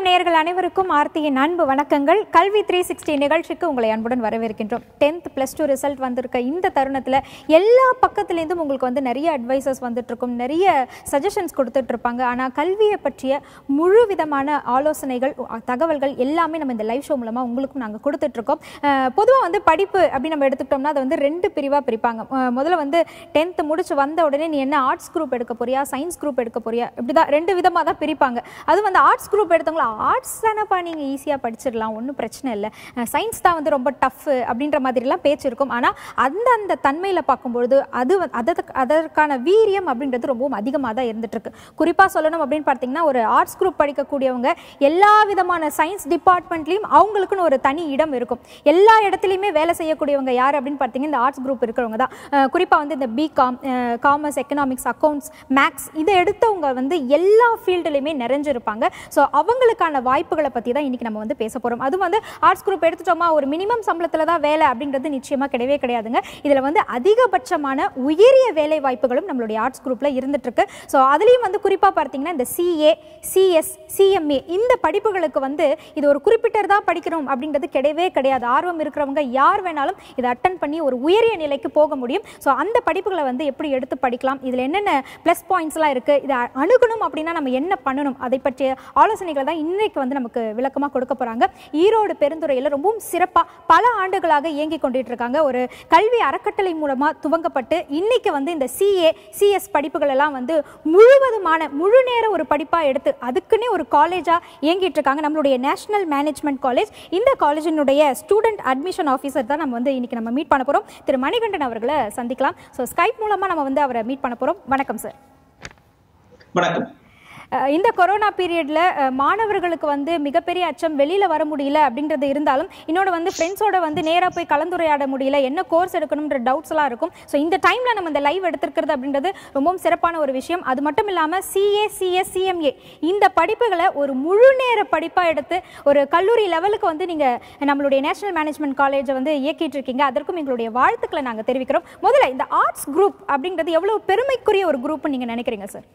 வணக்கம் நேயர்கள் அனைவருக்கும் ஆர்த்தியின் அன்பு வணக்கங்கள். கல்வி 360 நிகழ்ச்சிக்கு உங்களை அன்புடன் வரவேற்கின்றோம். 10th +2 ரிசல்ட் வந்திருக்க இந்த தருணத்தில் எல்லா பக்கத்துலேருந்தும் உங்களுக்கு வந்து நிறைய அட்வைசஸ் வந்துட்டு இருக்கும், நிறைய சஜஷன்ஸ் கொடுத்துட்டு இருப்பாங்க. ஆனால் கல்வியை பற்றிய முழு விதமான ஆலோசனைகள், தகவல்கள் எல்லாமே நம்ம இந்த லைவ் ஷோ மூலமாக உங்களுக்கும் நாங்கள் கொடுத்துட்ருக்கோம். பொதுவாக வந்து படிப்பு அப்படின்னு நம்ம எடுத்துக்கிட்டோம்னா அதை வந்து 2 பிரிவாக பிரிப்பாங்க. முதல்ல வந்து 10th முடிச்சு வந்த உடனே நீ என்ன ஆர்ட்ஸ் குரூப் எடுக்க போறியா, சயின்ஸ் குரூப் எடுக்க போறியா, இப்படி தான் 2 விதமாக தான் பிரிப்பாங்க. அது வந்து ஆர்ட்ஸ் குரூப் எடுத்தவங்களா, ஆர்ட்ஸ் தானப்பா நீங்கள் ஈஸியாக படிச்சிடலாம், ஒன்றும் பிரச்சனை இல்லை, சயின்ஸ் தான் வந்து ரொம்ப டஃப் அப்படின்ற மாதிரிலாம் பேச்சு இருக்கும். ஆனால் அந்த தன்மையில் பார்க்கும்பொழுது அதற்கான வீரியம் அப்படின்றது ரொம்பவும் அதிகமாக தான் இருந்துகிட்ருக்கு. குறிப்பாக சொல்லணும் அப்படின்னு பார்த்தீங்கன்னா, ஒரு ஆர்ட்ஸ் குரூப் படிக்கக்கூடியவங்க எல்லா விதமான சயின்ஸ் டிபார்ட்மெண்ட்லேயும் அவங்களுக்குன்னு ஒரு தனி இடம் இருக்கும். எல்லா இடத்துலையுமே வேலை செய்யக்கூடியவங்க யார் அப்படின்னு பார்த்தீங்கன்னா இந்த ஆர்ட்ஸ் குரூப் இருக்கிறவங்க தான். குறிப்பாக வந்து இந்த BCom, commerce, economics, accounts, maths இதை எடுத்தவங்க வந்து எல்லா ஃபீல்டுலையுமே நிறைஞ்சிருப்பாங்க. ஸோ அவங்களுக்கான வாய்ப்புகளை பற்றி தான் இன்றைக்கி நம்ம வந்து பேச போகிறோம். அதுவும் வந்து ஆர்ட்ஸ் குரூப் எடுத்துட்டோமா ஒரு மினிமம் சம்பளத்தில் தான் வேலை அப்படின்றது நிச்சயமாக கிடையவே கிடையாதுங்க. இதில் வந்து அதிகபட்சமான உயரிய வேலை வாய்ப்புகளும் நம்மளுடைய ஆர்ட்ஸ் குரூப்பில் இருந்துகிட்ருக்கு. ஸோ அதுலேயும் வந்து குறிப்பாக பார்த்தீங்கன்னா இந்த CA, CS, CMA இந்த படிப்புகளுக்கு வந்து இது ஒரு குறிப்பிட்டர் தான் படிக்கணும் அப்படின்றது கிடையவே கிடையாது. ஆர்வம் இருக்கிறவங்க யார் வேணாலும் இதை அட்டன் பண்ணி ஒரு உயரிய நிலைக்கு போக முடியும். ஸோ அந்த படிப்புகளை வந்து எப்படி எடுத்து படிக்கலாம், இதில் என்னென்ன ப்ளஸ் பாயிண்ட்ஸ்லாம் இருக்குது, இதை அணுகணும் அப்படின்னா நம்ம என்ன பண்ணணும், அதை பற்றிய ஆலோசனைகளை தான் இன்றைக்கு வந்து நமக்கு விளக்கமாக கொடுக்க போகிறாங்க. ஈரோடு பெருந்துறையில் ரொம்பவும் சிறப்பாக பல ஆண்டுகளாக இயங்கி கொண்டுட்டு இருக்காங்க. ஒரு கல்வி அறக்கட்டளை மூலமாக துவங்கப்பட்டு இன்னைக்கு வந்து இந்த CA, CS படிப்புகள் எல்லாம் வந்து முழுவதுமான முழு நேர ஒரு படிப்பாக எடுத்து அதுக்குன்னே ஒரு காலேஜாக இயங்கிட்டு இருக்காங்க. நம்மளுடைய நேஷனல் மேனேஜ்மெண்ட் காலேஜ். இந்த காலேஜினுடைய ஸ்டூடெண்ட் அட்மிஷன் ஆஃபீஸர் தான் நம்ம வந்து இன்னைக்கு நம்ம மீட் பண்ண போகிறோம். திரு மணிகண்டன் அவர்களை சந்திக்கலாம். ஸோ ஸ்கைப் மூலமாக நம்ம வந்து அவரை மீட் பண்ண போகிறோம். வணக்கம் சார். வணக்கம். இந்த கொரோனா பீரியட்ல மாணவர்களுக்கு வந்து மிகப்பெரிய அச்சம், வெளியில வர முடியல அப்படின்றது இருந்தாலும் இன்னொன்று வந்து ஃப்ரெண்ட்ஸோட வந்து நேராக போய் கலந்துரையாட முடியல, என்ன கோர்ஸ் எடுக்கணும்ன்ற டவுட்ஸ் எல்லாம் இருக்கும். ஸோ இந்த டைம்ல நம்ம இந்த லைவ் எடுத்திருக்கிறது அப்படின்றது ரொம்பவும் சிறப்பான ஒரு விஷயம். அது மட்டும் இல்லாமல் CA, CS, CMA இந்த படிப்புகளை ஒரு முழு நேர படிப்பாக எடுத்து ஒரு கல்லூரி லெவலுக்கு வந்து நீங்க நம்மளுடைய நேஷனல் மேனேஜ்மெண்ட் காலேஜை வந்து இயக்கிட்டு இருக்கீங்க. அதற்கும் எங்களுடைய வாழ்த்துக்களை நாங்கள் தெரிவிக்கிறோம். முதல்ல இந்த ஆர்ட்ஸ் குரூப் அப்படின்றது எவ்வளவு பெருமைக்குரிய ஒரு குரூப்னு நீங்க நினைக்கிறீங்க சார்?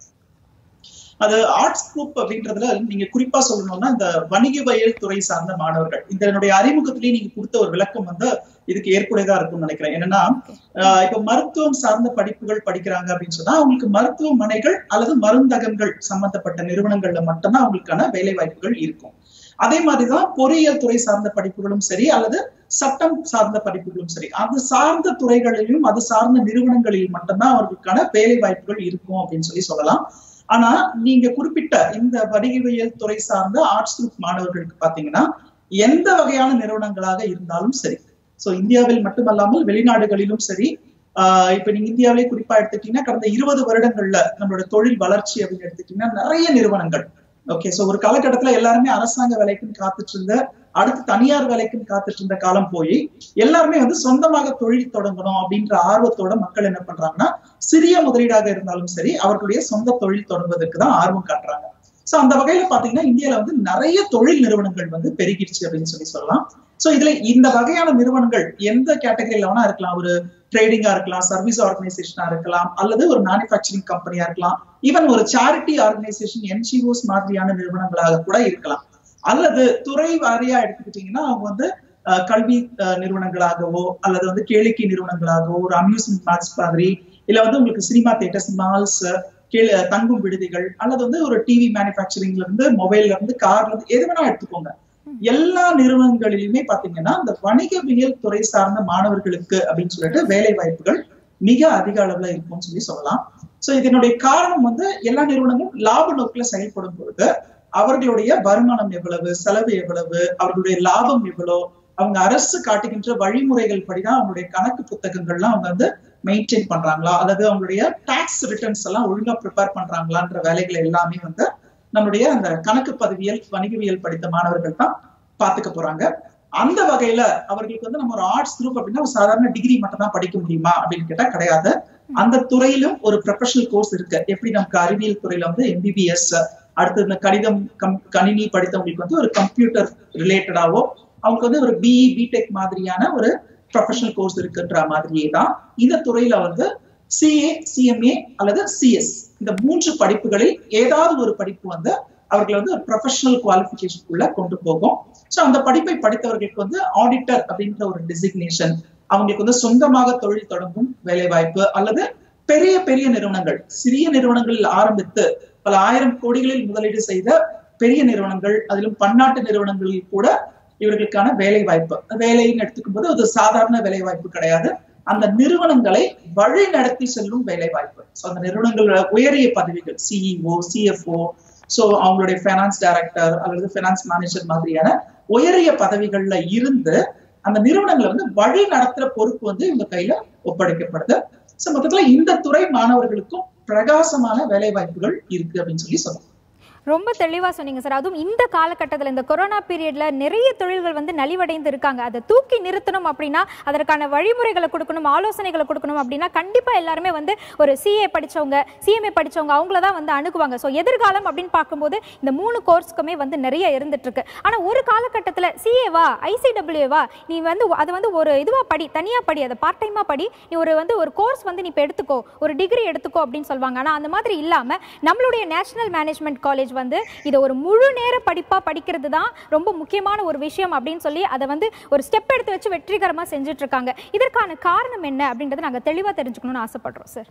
அது ஆர்ட்ஸ் குரூப் அப்படின்றதுல நீங்க குறிப்பா சொல்லணும்னா இந்த வணிகவியல் துறை சார்ந்த மாணவர்கள், இதனுடைய அறிமுகத்திலேயே நீங்க கொடுத்த ஒரு விளக்கம் வந்து இதுக்கு ஏற்புடையதா இருக்கும்னு நினைக்கிறேன். என்னன்னா இப்ப மருத்துவம் சார்ந்த படிப்புகள் படிக்கிறாங்க அப்படின்னு சொன்னா அவங்களுக்கு மருத்துவமனைகள் அல்லது மருந்தகங்கள் சம்பந்தப்பட்ட நிறுவனங்கள்ல மட்டும்தான் அவங்களுக்கான வேலை வாய்ப்புகள் இருக்கும். அதே மாதிரிதான் பொறியியல் துறை சார்ந்த படிப்புகளும் சரி அல்லது சட்டம் சார்ந்த படிப்புகளும் சரி, அது சார்ந்த துறைகளிலும் அது சார்ந்த நிறுவனங்களில் மட்டும்தான் அவர்களுக்கான வேலை வாய்ப்புகள் இருக்கும் அப்படின்னு சொல்லலாம். ஆனா நீங்க குறிப்பிட்ட இந்த வணிகவியல் துறை சார்ந்த ஆர்ட்ஸ் குரூப் மாணவர்களுக்கு பாத்தீங்கன்னா எந்த வகையான நிறுவனங்களாக இருந்தாலும் சரி, சோ இந்தியாவில் மட்டுமல்லாமல் வெளிநாடுகளிலும் சரி, இப்ப நீங்க இந்தியாவிலே குறிப்பா எடுத்துட்டீங்கன்னா கடந்த 20 வருடங்கள்ல நம்மளோட தொழில் வளர்ச்சி அப்படின்னு எடுத்துட்டீங்கன்னா நிறைய நிறுவனங்கள், ஓகே, சோ ஒரு காலகட்டத்துல எல்லாருமே அரசாங்க வேலைக்குன்னு காத்துட்டு இருந்த, அடுத்து தனியார் வேலைக்குன்னு காத்துட்டு இருந்த காலம் போய் எல்லாருமே வந்து சொந்தமாக தொழில் தொடங்கணும் அப்படின்ற ஆர்வத்தோட மக்கள் என்ன பண்றாங்கன்னா சிறிய முதலீடாக இருந்தாலும் சரி அவர்களுடைய சொந்த தொழில் தொடங்குவதற்கு தான் ஆர்வம் காட்டுறாங்க. சோ அந்த வகையில பாத்தீங்கன்னா இந்தியால வந்து நிறைய தொழில் நிறுவனங்கள் வந்து பெருகிடுச்சு அப்படின்னு சொல்லலாம். சோ இதுல இந்த வகையான நிறுவனங்கள் எந்த கேட்டகரியில வேணா இருக்கலாம். ஒரு ட்ரேடிங்கா இருக்கலாம், சர்வீஸ் ஆர்கனைசேஷனா இருக்கலாம், அல்லது ஒரு மேனுஃபேக்சரிங் கம்பெனியா இருக்கலாம், ஈவன் ஒரு சேரிட்டி ஆர்கனைசேஷன் NGOs மாதிரியான நிறுவனங்களாக கூட இருக்கலாம். அல்லது துறை வாரியா எடுத்துக்கிட்டீங்கன்னா அவங்க வந்து கல்வி நிறுவனங்களாகவோ அல்லது வந்து கேளிக்கை நிறுவனங்களாகவோ, ஒரு அம்யூஸ்மெண்ட் பார்க்ஸ் மாதிரி, இல்ல வந்து உங்களுக்கு சினிமா தியேட்டர்ஸ், மால்ஸ், தங்கும் விடுதிகள், அல்லது வந்து ஒரு டிவி மேனுஃபேக்சரிங்ல இருந்து மொபைல்ல இருந்து கார்ல இருந்து எது வேணா எடுத்துக்கோங்க. எல்லா நிறுவனங்களிலுமே பாத்தீங்கன்னா இந்த வணிகவியல் துறை சார்ந்த மாணவர்களுக்கு அப்படின்னு சொல்லிட்டு வேலை வாய்ப்புகள் மிக அதிக அளவுல இருக்கும்னு சொல்லலாம். சோ இதனுடைய காரணம் வந்து எல்லா நிறுவனங்களும் லாப நோக்குல செயல்படும் பொழுது அவர்களுடைய வருமானம் எவ்வளவு, செலவு எவ்வளவு, அவர்களுடைய லாபம் எவ்வளவு, அவங்க அரசு காட்டுகின்ற வழிமுறைகள் படிதான் அவங்களுடைய கணக்கு புத்தகங்கள்லாம் அவங்க வந்து மெயின்டைன் பண்றாங்களா, அல்லது அவங்களுடைய டாக்ஸ் ரிட்டர்ன்ஸ் எல்லாம் ஒழுங்கா ப்ரிப்பேர் பண்றாங்களான்ற வேலைகள் எல்லாமே வந்து நம்மளுடைய அந்த கணக்கு பதிவியல் வணிகவியல் படித்த மாணவர்கள் தான் பாத்துக்க போறாங்க. அந்த வகையில அவர்களுக்கு வந்து நம்ம ஒரு ஆர்ட்ஸ் குரூப் அப்படின்னா ஒரு சாதாரண டிகிரி மட்டும் தான் படிக்க முடியுமா அப்படின்னு கேட்டா கிடையாது. அந்த துறையிலும் ஒரு ப்ரொஃபஷனல் கோர்ஸ் இருக்கு. எப்படி நமக்கு அறிவியல் துறையில வந்து MBBS, அடுத்து இந்த கணிதம் கணினி படித்தவங்களுக்கு வந்து ஒரு கம்ப்யூட்டர் ரிலேட்டடாவோ அவங்களுக்கு வந்து ஒரு BE, BTech மாதிரியான ஒரு ப்ரொஃபஷனல் கோர்ஸ் இருக்குன்ற மாதிரியே தான் இந்த துறையில வந்து CA, CMA அல்லது CS இந்த 3 படிப்புகளில் ஏதாவது ஒரு படிப்பு வந்து அவர்களை வந்து ப்ரொஃபஷனல் குவாலிஃபிகேஷனுக்குள்ள கொண்டு போகும். சோ அந்த படிப்பை படித்தவர்களுக்கு வந்து ஆடிட்டர் அப்படின்ற ஒரு டெசிக்னேஷன், அவங்களுக்கு வந்து சொந்தமாக தொழில் தொடங்கும் வேலை வாய்ப்பு, அல்லது பெரிய பெரிய நிறுவனங்கள், சிறிய நிறுவனங்களில் ஆரம்பித்து பல 1000 கோடிகளில் முதலீடு செய்த பெரிய நிறுவனங்கள், அதிலும் பன்னாட்டு நிறுவனங்களில் கூட இவர்களுக்கான வேலை வாய்ப்பு. வேலைன்னு எடுத்துக்கும் போது அது சாதாரண வேலை வாய்ப்பு கிடையாது, அந்த நிறுவனங்களை வழி நடத்தி செல்லும் வேலை வாய்ப்பு. சோ அந்த நிறுவனங்களோட உயரிய பதவிகள், சிஇஓ, சிஎஃப்ஓ, சோ அவங்களுடைய ஃபைனான்ஸ் டைரக்டர் அல்லது ஃபைனான்ஸ் மேனேஜர் மாதிரியான உயரிய பதவிகள்ல இருந்து அந்த நிறுவனங்களை வந்து வழி நடத்துற பொறுப்பு வந்து இவங்க கையில ஒப்படைக்கப்படுது. சோ மொத்தத்துல இந்த துறை மாணவர்களுக்கும் பிரகாசமான வேலை வாய்ப்புகள் இருக்கு அப்படின்னு சொல்லலாம். ரொம்ப தெளிவா சொன்னீங்க சார். அதுவும் இந்த காலகட்டத்தில், இந்த கொரோனா பீரியட்ல நிறைய தொழில்கள் வந்து நலிவடைந்து இருக்காங்க. அதை தூக்கி நிறுத்தணும் அப்படின்னா அதற்கான வழிமுறைகளை கொடுக்கணும், ஆலோசனைகளை கொடுக்கணும் அப்படின்னா கண்டிப்பா எல்லாருமே வந்து ஒரு சிஏ படிச்சவங்க, சிஎம்ஏ படிச்சவங்க அவங்கள தான் வந்து அணுகுவாங்க. ஸோ எதிர்காலம் அப்படின்னு பார்க்கும்போது இந்த 3 கோர்ஸ்க்குமே வந்து நிறைய இருந்துட்டு இருக்கு. ஆனா ஒரு காலகட்டத்தில் சிஏவா, ஐசிடபிள்யூவா, நீ வந்து அது வந்து ஒரு இதுவா படி, தனியா படி, அதை பார்ட் டைமா படி, நீ ஒரு கோர்ஸ் வந்து நீ இப்போ எடுத்துக்கோ, ஒரு டிகிரி எடுத்துக்கோ அப்படின்னு சொல்லுவாங்க. ஆனா அந்த மாதிரி இல்லாம நம்மளுடைய நேஷனல் மேனேஜ்மெண்ட் காலேஜ் வந்து இதை ஒரு முழு நேர படிப்பா படிக்கிறது தான் ரொம்ப முக்கியமான ஒரு விஷயம் அப்படின்னு சொல்லி அதை வந்து ஒரு ஸ்டெப் எடுத்து வச்சு வெற்றிகரமா செஞ்சுட்டு இருக்காங்க. இதற்கான காரணம் என்ன அப்படின்றத நாங்க தெளிவா தெரிஞ்சுக்கணும்னு ஆசைப்படுறோம் சார்.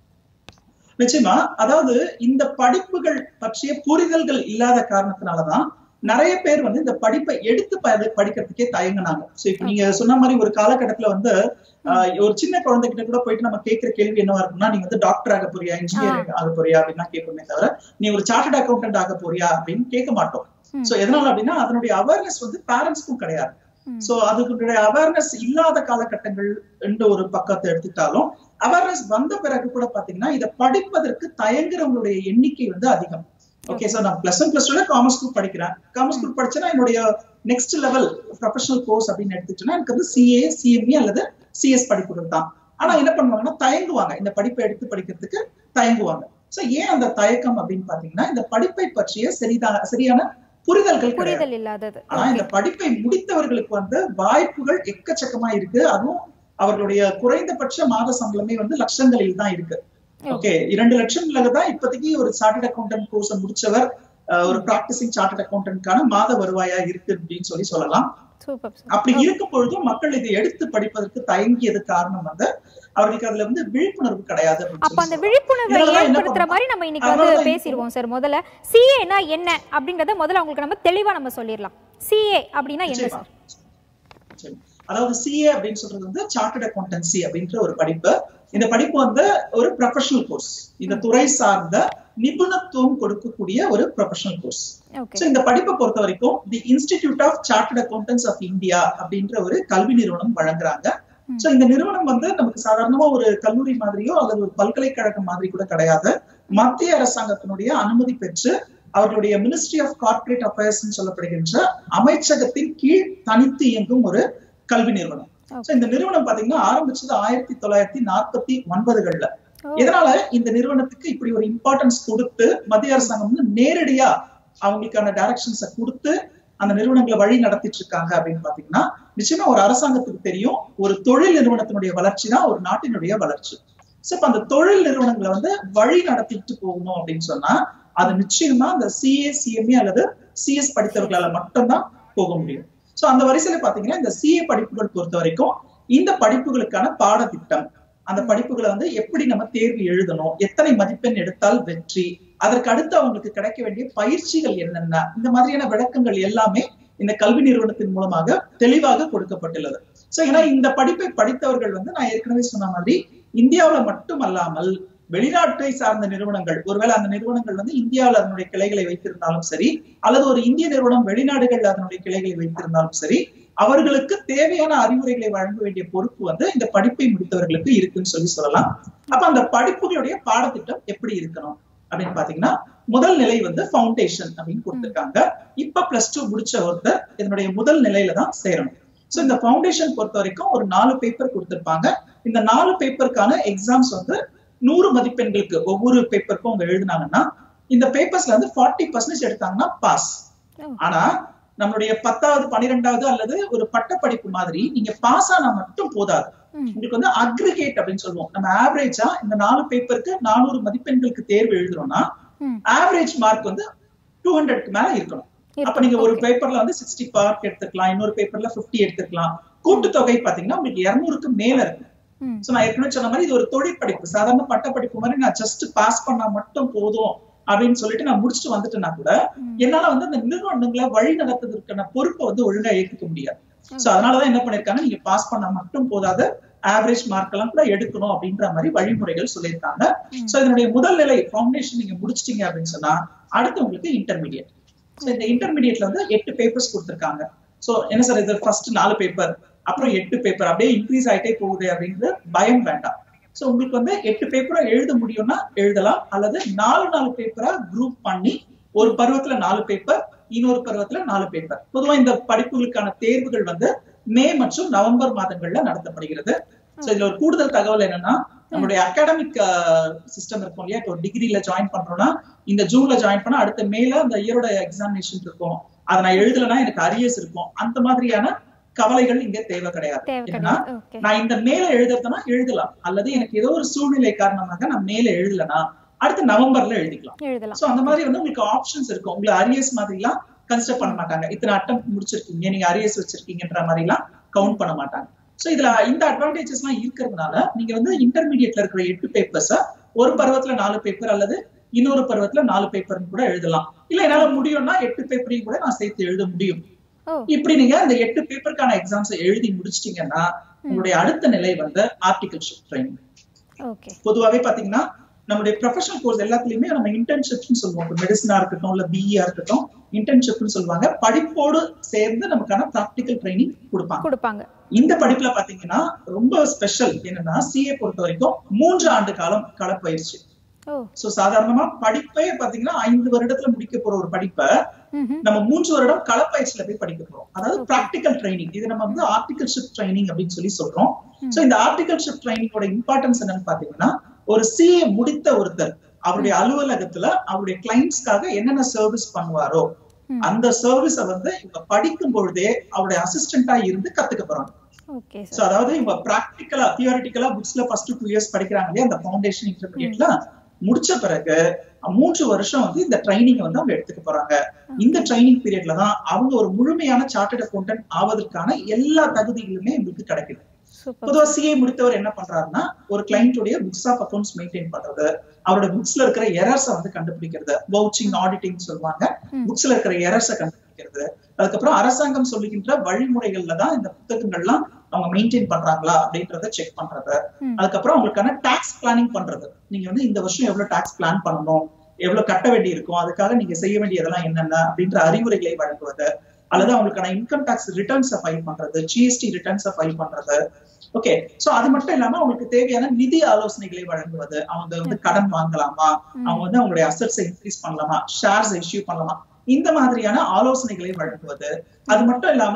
நிச்சயமா, அதாவது இந்த படிப்புகள் பற்றிய புரிதல்கள் இல்லாத காரணத்தினாலதான் நிறைய பேர் வந்து இந்த படிப்பை எடுத்து படிக்கிறதுக்கே தயங்கினாங்க. சோ இப்ப நீங்க சொன்ன மாதிரி ஒரு காலகட்டத்துல வந்து ஒரு சின்ன குழந்தைகிட்ட கூட போயிட்டு நம்ம கேட்கிற கேள்வி என்னவா இருக்கும்னா, நீங்க வந்து டாக்டர் ஆக போறியா, இன்ஜினியரிங் ஆக போறியா அப்படின்னா கேட்போமே தவிர நீ ஒரு சார்ட்டர்ட் அக்கௌண்டன்ட் ஆக போறியா அப்படின்னு கேட்க மாட்டோம். சோ எதனால அப்படின்னா அதனுடைய அவேர்னஸ் வந்து பேரண்ட்ஸ்க்கும் கிடையாது. சோ அதுக்குடைய அவேர்னஸ் இல்லாத காலகட்டங்கள் என்ற ஒரு பக்கத்தை எடுத்துட்டாலும், அவேர்னஸ் வந்த பிறகு கூட பாத்தீங்கன்னா இதை படிப்பதற்கு தயங்குறவங்களுடைய எண்ணிக்கை வந்து அதிகம். ஓகே, சோ நான் பிளஸ் 1 பிளஸ் 2 காமர்ஸ் குரூப் படிக்கிறேன். காமர்ஸ் குரூப் படிச்சேன்னா என்னுடைய நெக்ஸ்ட் லெவல் ப்ரொஃபஷனல் கோர்ஸ் அப்படின்னு எடுத்துட்டோம்னா எனக்கு வந்து சிஏ, சிஎம்இ அல்லது சிஎஸ் படிப்புகள் தான். ஆனா என்ன பண்ணுவாங்கன்னா தயங்குவாங்க, இந்த படிப்பை எடுத்து படிக்கிறதுக்கு தயங்குவாங்க. சோ ஏன் அந்த தயக்கம் அப்படின்னு பாத்தீங்கன்னா இந்த படிப்பை பற்றிய சரியான புரிதல் இல்லாதது. ஆனா இந்த படிப்பை முடித்தவர்களுக்கு வந்து வாய்ப்புகள் எக்கச்சக்கமா இருக்கு. அதுவும் அவர்களுடைய குறைந்தபட்ச மாத சம்பளமே வந்து லட்சங்களில் தான் இருக்கு. ஓகே, 2 லட்சம் தான் இப்போதைக்கு ஒரு சார்ட்டர்ட் அக்கௌண்டன்ட் கோர்ஸ் முடிச்சவர் ஒரு பிராக்டிசிங் சார்ட்டர்ட் அக்கௌண்டன்ட்கான மாத வருவாயா இருக்கு அப்படின்னு சொல்லலாம். அப்படி இருக்கும் பொழுதும் மக்கள் இதை எடுத்து படிப்பதற்கு தயங்கியது காரணம் வந்து அவர்களுக்கு அதுல வந்து விழிப்புணர்வு கிடையாது. அப்ப அந்த விழிப்புணர்வை ஏற்படுத்துற மாதிரி நம்ம இன்னைக்கு வந்து பேசிடுவோம் சார். முதல்ல சிஏனா என்ன அப்படிங்கறத முதல்ல உங்களுக்கு நம்ம தெளிவா நம்ம சொல்லிடலாம். சிஏ அப்படின்னா என்ன சார்? அதாவது சிஏ அப்படின்னு சொல்றது வந்து சார்ட்டர்ட் அக்கௌண்டன்சி அப்படின்ற ஒரு படிப்பு. இந்த படிப்பு வந்து ஒரு ப்ரொஃபஷனல் கோர்ஸ், இந்த துறை சார்ந்த நிபுணத்துவம் கொடுக்கக்கூடிய ஒரு ப்ரொஃபஷனல் கோர்ஸ். இந்த படிப்பை பொறுத்த வரைக்கும் the institute of chartered accountants of India அப்படின்ற ஒரு கல்வி நிறுவனம் வழங்குறாங்க. சோ இந்த நிறுவனம் வந்து நமக்கு சாதாரணமா ஒரு கல்லூரி மாதிரியோ அல்லது ஒரு பல்கலைக்கழகம் மாதிரி கூட கிடையாது. மத்திய அரசாங்கத்தினுடைய அனுமதி பெற்று அவர்களுடைய மினிஸ்ட்ரி ஆஃப் கார்ப்பரேட் அஃபேர்ஸ் சொல்லப்படுகின்ற அமைச்சகத்தின் கீழ் தனித்து இயங்கும் ஒரு கல்வி நிறுவனம். இந்த நிறுவனம் பாத்தீங்கன்னா ஆரம்பிச்சது 1949கள்ல. இதனால இந்த நிறுவனத்துக்கு இப்படி ஒரு இம்பார்ட்டன்ஸ் கொடுத்து மத்திய அரசாங்கம் வந்து நேரடியா அவங்களுக்கான டைரக்ஷன்ஸ கொடுத்து அந்த நிறுவனங்களை வழி நடத்திட்டு இருக்காங்க அப்படின்னு பாத்தீங்கன்னா நிச்சயமா ஒரு அரசாங்கத்துக்கு தெரியும் ஒரு தொழில் நிறுவனத்தினுடைய வளர்ச்சி தான் ஒரு நாட்டினுடைய வளர்ச்சி. சோ இப்ப அந்த தொழில் நிறுவனங்களை வந்து வழி நடத்திட்டு போகணும் அப்படின்னு சொன்னா அது நிச்சயமா அந்த சிஏ, சிஎம்ஏ அல்லது சிஎஸ் படித்தவர்களால மட்டும்தான் போக முடியும். சோ அந்த வரிசையில பாத்தீங்கன்னா இந்த சிஏ படிப்புகள் பொறுத்த வரைக்கும் இந்த படிப்புகளுக்கான பாடத்திட்டம், அந்த படிப்புகளை வந்து எப்படி நம்ம தேர்வு எழுதணும், எத்தனை மதிப்பெண் எடுத்தால் வெற்றி, அதற்கு அடுத்து அவங்களுக்கு கிடைக்க வேண்டிய பயிற்சிகள் என்னென்ன, இந்த மாதிரியான விளக்கங்கள் எல்லாமே இந்த கல்வி நிறுவனத்தின் மூலமாக தெளிவாக கொடுக்கப்பட்டுள்ளது. சோ ஏன்னா இந்த படிப்பை படித்தவர்கள் வந்து நான் ஏற்கனவே சொன்ன மாதிரி இந்தியாவில மட்டும் அல்லாமல் வெளிநாட்டை சார்ந்த நிறுவனங்கள், ஒருவேளை அந்த நிறுவனங்கள் வந்து இந்தியாவில் அதனுடைய கிளைகளை வைத்திருந்தாலும் சரி அல்லது ஒரு இந்திய நிறுவனம் வெளிநாடுகள் அதனுடைய கிளைகளை வைத்திருந்தாலும் சரி, அவர்களுக்கு தேவையான அறிவுரைகளை வழங்க வேண்டிய பொறுப்பு வந்து இந்த படிப்பை முடித்தவர்களுக்கு இருக்குன்னு சொல்லலாம். அப்ப அந்த படிப்புகளுடைய பாடத்திட்டம் எப்படி இருக்கணும் அப்படின்னு பாத்தீங்கன்னா முதல் நிலை வந்து ஃபவுண்டேஷன் அப்படின்னு கொடுத்திருக்காங்க. இப்ப +2 முடிச்ச ஒருத்தர் இதனுடைய முதல் நிலையில தான் சேரணும். சோ இந்த ஃபவுண்டேஷன் பொறுத்த வரைக்கும் ஒரு 4 பேப்பர் கொடுத்திருப்பாங்க. இந்த 4 பேப்பருக்கான எக்ஸாம்ஸ் வந்து 100 மதிப்பெண்களுக்கு ஒவ்வொரு பேப்பருக்கும் அவங்க எழுதினாங்கன்னா இந்த பேப்பர்ஸ்ல வந்து 40% எடுத்தாங்கன்னா பாஸ். ஆனா நம்மளுடைய 10வது 12வது அல்லது ஒரு பட்டப்படிப்பு மாதிரி நீங்க பாஸ் ஆனா மட்டும் போதாது. உங்களுக்கு வந்து அக்ரிகேட் அப்படின்னு சொல்லுவோம். நம்ம ஆவரேஜா இந்த 4 பேப்பருக்கு 400 மதிப்பெண்களுக்கு தேர்வு எழுதுறோம்னா ஆவரேஜ் மார்க் வந்து 200க்கு மேல இருக்கணும். அப்ப நீங்க ஒரு பேப்பர்ல வந்து 60 மார்க் எடுத்துக்கலாம், இன்னொரு பேப்பர்ல 50 எடுத்துக்கலாம். கூட்டுத்தொகை பாத்தீங்கன்னா உங்களுக்கு 200க்கு மேல இருக்கு. சோ நான் ஏற்கனவே சொன்ன மாதிரி இது ஒரு தொழிற்படிப்பு, சாதாரண பட்ட படிப்பு மாதிரி நான் ஜஸ்ட் பாஸ் பண்ணா மட்டும் போதும் அப்படின்னு சொல்லிட்டு நான் முடிச்சுட்டு வந்துட்டேன்னா கூட என்னால வந்து அந்த நிறுவனங்களை வழி நடத்துவதற்கான பொறுப்பை வந்து ஒழுங்கா ஏற்றுக்க முடியாது. சோ அதனாலதான் என்ன பண்ணிருக்காங்க, நீங்க பாஸ் பண்ணா மட்டும் போதாத ஆவரேஜ் மார்க் எல்லாம் கூட எடுக்கணும் அப்படின்ற மாதிரி வழிமுறைகள் சொல்லியிருக்காங்க. சோ இதனுடைய முதல் நிலை ஃபவுண்டேஷன் நீங்க முடிச்சிட்டீங்க அப்படின்னு சொன்னா அடுத்து உங்களுக்கு இன்டர்மீடியட். சோ இந்த இன்டர்மீடியட்ல வந்து 8 பேப்பர்ஸ் கொடுத்திருக்காங்க. சோ என்ன சார் இது ஃபர்ஸ்ட் 4 பேப்பர் அப்புறம் 8 பேப்பர் அப்படியே இன்க்ரீஸ் ஆயிட்டே போகுது அப்படின்ற பயம் வேண்டாம். சோ உங்களுக்கு வந்து 8 பேப்பரா எழுத முடியும்னா எழுதலாம், அல்லது 4 பேப்பரா குரூப் பண்ணி ஒரு பருவத்துல 4 பேப்பர், இன்னொரு பருவத்துல 4 பேப்பர். பொதுவா இந்த படிப்புகளுக்கான தேர்வுகள் வந்து மே மற்றும் நவம்பர் மாதங்கள்ல நடத்தப்படுகிறது. சோ இதுல ஒரு கூடுதல் தகவல் என்னன்னா, நம்மளுடைய அகாடமிக் சிஸ்டம் இருக்கும் இல்லையா, இப்போ டிகிரில ஜாயின் பண்றோம்னா இந்த ஜூன்ல ஜாயின் பண்ணா அடுத்த மேல அந்த இயரோட எக்ஸாமினேஷன் இருக்கும், அதை நான் எழுதலைன்னா எனக்கு அரியர்ஸ் இருக்கும். அந்த மாதிரியான கவலைகள் இங்க தேவை கிடையாது. ஏன்னா நான் இந்த மேல எழுதுறதுனா எழுதலாம், அல்லது எனக்கு ஏதோ ஒரு சூழ்நிலை காரணமாக நான் மேல எழுதலனா அடுத்து நவம்பர்ல எழுதிக்கலாம். சோ அந்த மாதிரி வந்து உங்களுக்கு ஆப்ஷன்ஸ் இருக்கும். உங்களுக்கு அரியர்ஸ் மாதிரி எல்லாம் கன்சிடர் பண்ண மாட்டாங்க. இத்தனை அட்டம் முடிச்சிருக்கீங்க, நீங்க அரியர்ஸ் வச்சிருக்கீங்கன்ற மாதிரி எல்லாம் கவுண்ட் பண்ண மாட்டாங்க. சோ இதுல இந்த அட்வான்டேஜஸ் எல்லாம் இருக்கிறதுனால நீங்க வந்து இன்டர்மீடியட்ல இருக்கிற 8 பேப்பர்ஸ் ஒரு பருவத்துல 4 பேப்பர் அல்லது இன்னொரு பருவத்துல 4 பேப்பர்னு கூட எழுதலாம். இல்ல என்னால முடியும்னா 8 பேப்பரையும் கூட நான் சேர்த்து எழுத முடியும். இப்படி நீங்க அந்த 8 பேப்பருக்கான எக்ஸாம்ஸ் எழுதி முடிச்சிட்டீங்கன்னா உங்களுடைய அடுத்த நிலை வந்து ஆர்டிகல்ஷிப் ட்ரைனிங். பொதுவாவே பாத்தீங்கன்னா நம்மளுடைய ப்ரொஃபஷனல் கோர்ஸ் எல்லாத்துலயுமே நம்ம இன்டர்ன்ஷிப்னு சொல்லுவோம். மெடிசனா இருக்கட்டும் இல்ல பிஇஆ இருக்கட்டும் இன்டர்ன்ஷிப்னு சொல்லுவாங்க. படிப்போடு சேர்ந்து நமக்கான பிராக்டிகல் ட்ரைனிங் கொடுப்பாங்க. இந்த படிப்புல பாத்தீங்கன்னா ரொம்ப ஸ்பெஷல் என்னன்னா, சிஏ பொறுத்த வரைக்கும் 3 ஆண்டு காலம் களப்பயிற்சி. சோ சாதாரணமா படிப்பே பாத்தீங்கன்னா 5 வருடத்துல முடிக்க போற ஒரு படிப்பை நம்ம 3 வருடம் களப்பயிற்சியில போய் படிக்க போறோம். அதாவது பிராக்டிகல் ட்ரைனிங். இது நம்ம வந்து ஆர்டிகல்ஷிப் ட்ரைனிங் அப்படின்னு சொல்லி சொல்றோம். சோ இந்த ஆர்டிகல்ஷிப் ட்ரைனிங்கோட இம்பார்ட்டன்ஸ் என்னன்னு பாத்தீங்கன்னா, ஒரு சிஏ முடித்த ஒருத்தர் அவருடைய அலுவலகத்துல அவருடைய கிளைண்ட்ஸ்க்காக என்னென்ன சர்வீஸ் பண்ணுவாரோ அந்த சர்வீஸ வந்து இவங்க படிக்கும் பொழுதே அவருடைய அசிஸ்டண்டா இருந்து கத்துக்க போறாங்க. சோ அதாவது இவங்க பிராக்டிகலா தியரிட்டிக்கலா புக்ஸ்ல ஃபர்ஸ்ட் 2 இயர்ஸ் படிக்கிறாங்க இல்லையா, அந்த ஃபவுண்டேஷன் இன்டர்மீடியட்ல முடிச்ச பிறகு 3 வருஷம் வந்து இந்த ட்ரைனிங் வந்து அவங்க எடுத்துக்க போறாங்க. இந்த ட்ரைனிங் பீரியட்ல தான் அவங்க ஒரு முழுமையான சார்ட்டர்ட் அக்கௌண்டன்ட் ஆவதற்கான எல்லா தகுதிகளுமே உங்களுக்கு கிடைக்குது. பொதுவா சிஏ முடித்தவர் என்ன பண்றாருன்னா, ஒரு கிளைண்டோடைய புக்ஸ் ஆஃப் அக்கௌண்ட்ஸ் மெயின்டைன் பண்றது, அவரோட புக்ஸ்ல இருக்கிற எரர்ஸை வந்து கண்டுபிடிக்கிறது, வவுச்சிங் ஆடிட்டிங் சொல்லுவாங்க, புக்ஸ்ல இருக்கிற எரர்ஸை கண்டுபிடிக்கிறது. அதுக்கப்புறம் அரசாங்கம் சொல்லுகின்ற வழிமுறைகள்ல தான் இந்த புத்தகங்கள்லாம் அவங்க மெயின்டைன் பண்றாங்களா அப்படின்றத செக் பண்றது. அதுக்கப்புறம் அவங்களுக்கான டாக்ஸ் பிளானிங் பண்றது. நீங்க வந்து இந்த வருஷம் எவ்வளவு டாக்ஸ் பிளான் பண்ணணும், எவ்வளவு கட்ட வேண்டி இருக்கும், அதுக்காக நீங்க செய்ய வேண்டியதெல்லாம் என்னென்ன அப்படின்ற அறிவுரைகளை வழங்குவது, அல்லது அவங்களுக்கான இன்கம் டாக்ஸ் ரிட்டர்ன்ஸை ஃபைல் பண்றது, ஜிஎஸ்டி ரிட்டர்ன்ஸை ஃபைல் பண்றது. ஓகே, சோ அது மட்டும் இல்லாம அவங்களுக்கு தேவையான நிதி ஆலோசனைகளை வழங்குவது. அவங்க வந்து கடன் வாங்கலாமா, அவங்க வந்து அவங்களுடைய அசெட்ஸை இன்க்ரீஸ் பண்ணலாமா, ஷேர்ஸ் இஷ்யூ பண்ணலாமா, இந்த மாதிரியான ஆலோசனைகளை வழங்குவது. அது மட்டும் இல்லாம